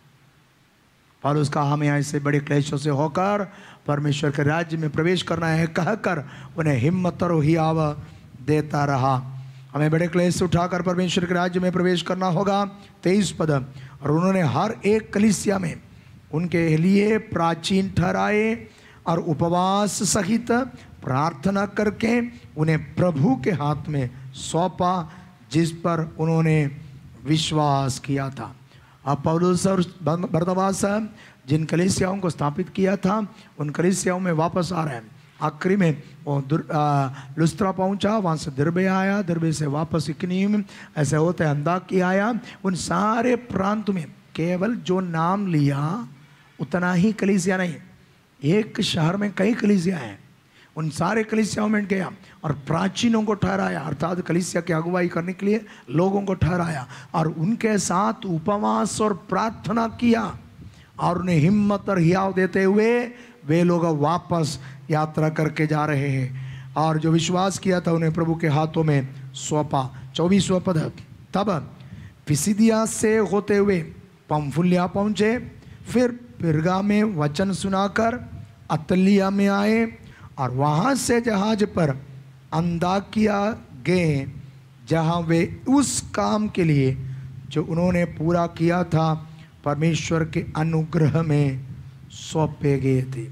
पौलुस का हमें ऐसे बड़े क्लेशों से होकर परमेश्वर के राज्य में प्रवेश करना है कहकर उन्हें हिम्मत और हियाव देता रहा। हमें बड़े क्लेश उठाकर परमेश्वर के राज्य में प्रवेश करना होगा। 23 पद, और उन्होंने हर एक कलीसिया में उनके लिए प्राचीन ठहराए और उपवास सहित प्रार्थना करके उन्हें प्रभु के हाथ में सौंपा जिस पर उन्होंने विश्वास किया था। अब पौलुस और बरनबास जिन कलीसियाओं को स्थापित किया था उन कलीसियाओं में वापस आ रहे हैं। आखिरी में वो लुस्त्रा पहुंचा, वहाँ से दिरबे आया, दिरबे से वापस इकनियुम, ऐसे होते अंताकिया आया। उन सारे प्रांत में केवल जो नाम लिया उतना ही कलीसिया नहीं, एक शहर में कई कलीसिया हैं। उन सारे कलीसियाओं में गया और प्राचीनों को ठहराया, अर्थात कलीसिया की अगुवाई करने के लिए लोगों को ठहराया और उनके साथ उपवास और प्रार्थना किया और उन्हें हिम्मत और हियाव देते हुए वे लोग वापस यात्रा करके जा रहे हैं। और जो विश्वास किया था उन्हें प्रभु के हाथों में सौंपा। 24वां पद, तब पिसिदिया से होते हुए पंफुलिया पहुँचे, फिर पिरगा में वचन सुनाकर अतलिया में आए और वहाँ से जहाज पर अंताकिया गए, जहाँ वे उस काम के लिए जो उन्होंने पूरा किया था परमेश्वर के अनुग्रह में सौंपे गए थे।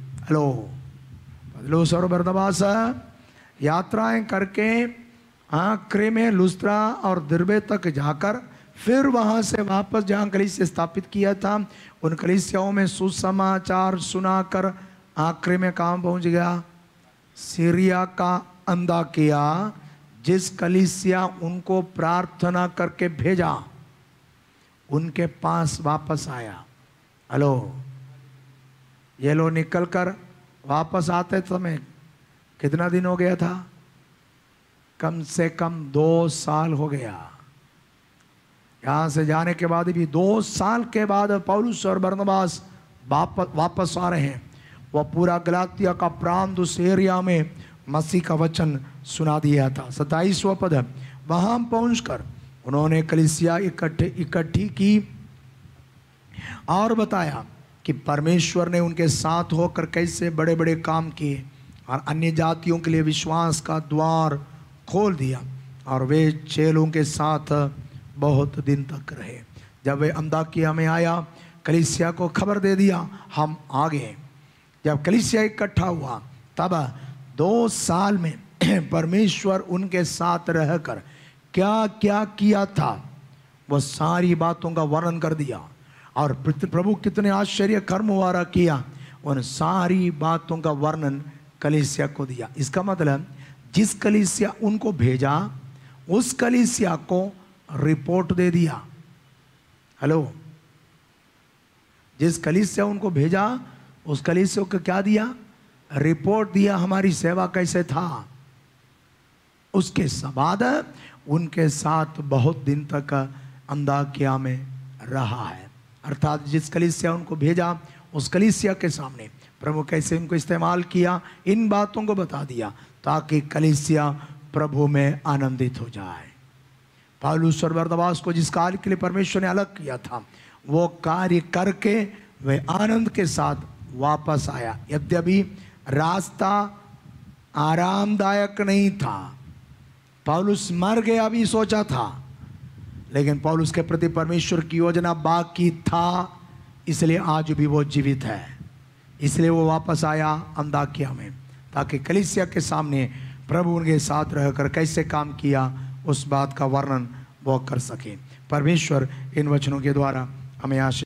पौलुस और बरनबास यात्राएं करके आखिरी में लुस्त्रा और दिरबे तक जाकर फिर वहाँ से वापस जहाँ कलीसिया स्थापित किया था उन कलीसियाओं में सुसमाचार सुनाकर आखिरी में कहाँ पहुँच गया? सीरिया का अंताकिया, जिस कलीसिया उनको प्रार्थना करके भेजा उनके पास वापस आया। ये लोग निकल कर वापस आते समय कितना दिन हो गया था? कम से कम 2 साल हो गया। यहाँ से जाने के बाद भी 2 साल के बाद पौलुस और बरनबास वापस आ रहे हैं। वह पूरा गलातिया का प्रांत उस एरिया में मसीह का वचन सुना दिया था। 27वां पद, वहाँ पहुँचकर उन्होंने कलीसिया इकट्ठी की और बताया कि परमेश्वर ने उनके साथ होकर कैसे बड़े बड़े काम किए और अन्य जातियों के लिए विश्वास का द्वार खोल दिया। और वे चेलों के साथ बहुत दिन तक रहे। जब वे अंताकिया में आया, कलीसिया को खबर दे दिया हम आ गए। जब कलीसिया इकट्ठा हुआ तब 2 साल में परमेश्वर उनके साथ रहकर क्या क्या किया था वो सारी बातों का वर्णन कर दिया और प्रभु कितने आश्चर्य कर्म वारा किया उन सारी बातों का वर्णन कलीसिया को दिया। इसका मतलब जिस कलीसिया उनको भेजा उस कलीसिया को रिपोर्ट दे दिया। जिस कलीसिया उनको भेजा उस कलीसिया को क्या दिया? रिपोर्ट दिया, हमारी सेवा कैसे था। उसके बाद उनके साथ बहुत दिन तक अंताकिया में रहा है। अर्थात जिस कलीसिया उनको भेजा उस कलीसिया के सामने प्रभु कैसे उनको इस्तेमाल किया इन बातों को बता दिया ताकि कलीसिया प्रभु में आनंदित हो जाए। पौलुस और बरनबास को जिस कार्य के लिए परमेश्वर ने अलग किया था वो कार्य करके वे आनंद के साथ वापस आया। यद्यपि रास्ता आरामदायक नहीं था, पौलुस मर गया भी सोचा था, लेकिन पौलुस के प्रति परमेश्वर की योजना बाकी था, इसलिए आज भी वो जीवित है। इसलिए वो वापस आया अंताकिया में ताकि कलीसिया के सामने प्रभु उनके साथ रहकर कैसे काम किया उस बात का वर्णन वो कर सके। परमेश्वर इन वचनों के द्वारा हमें आशीष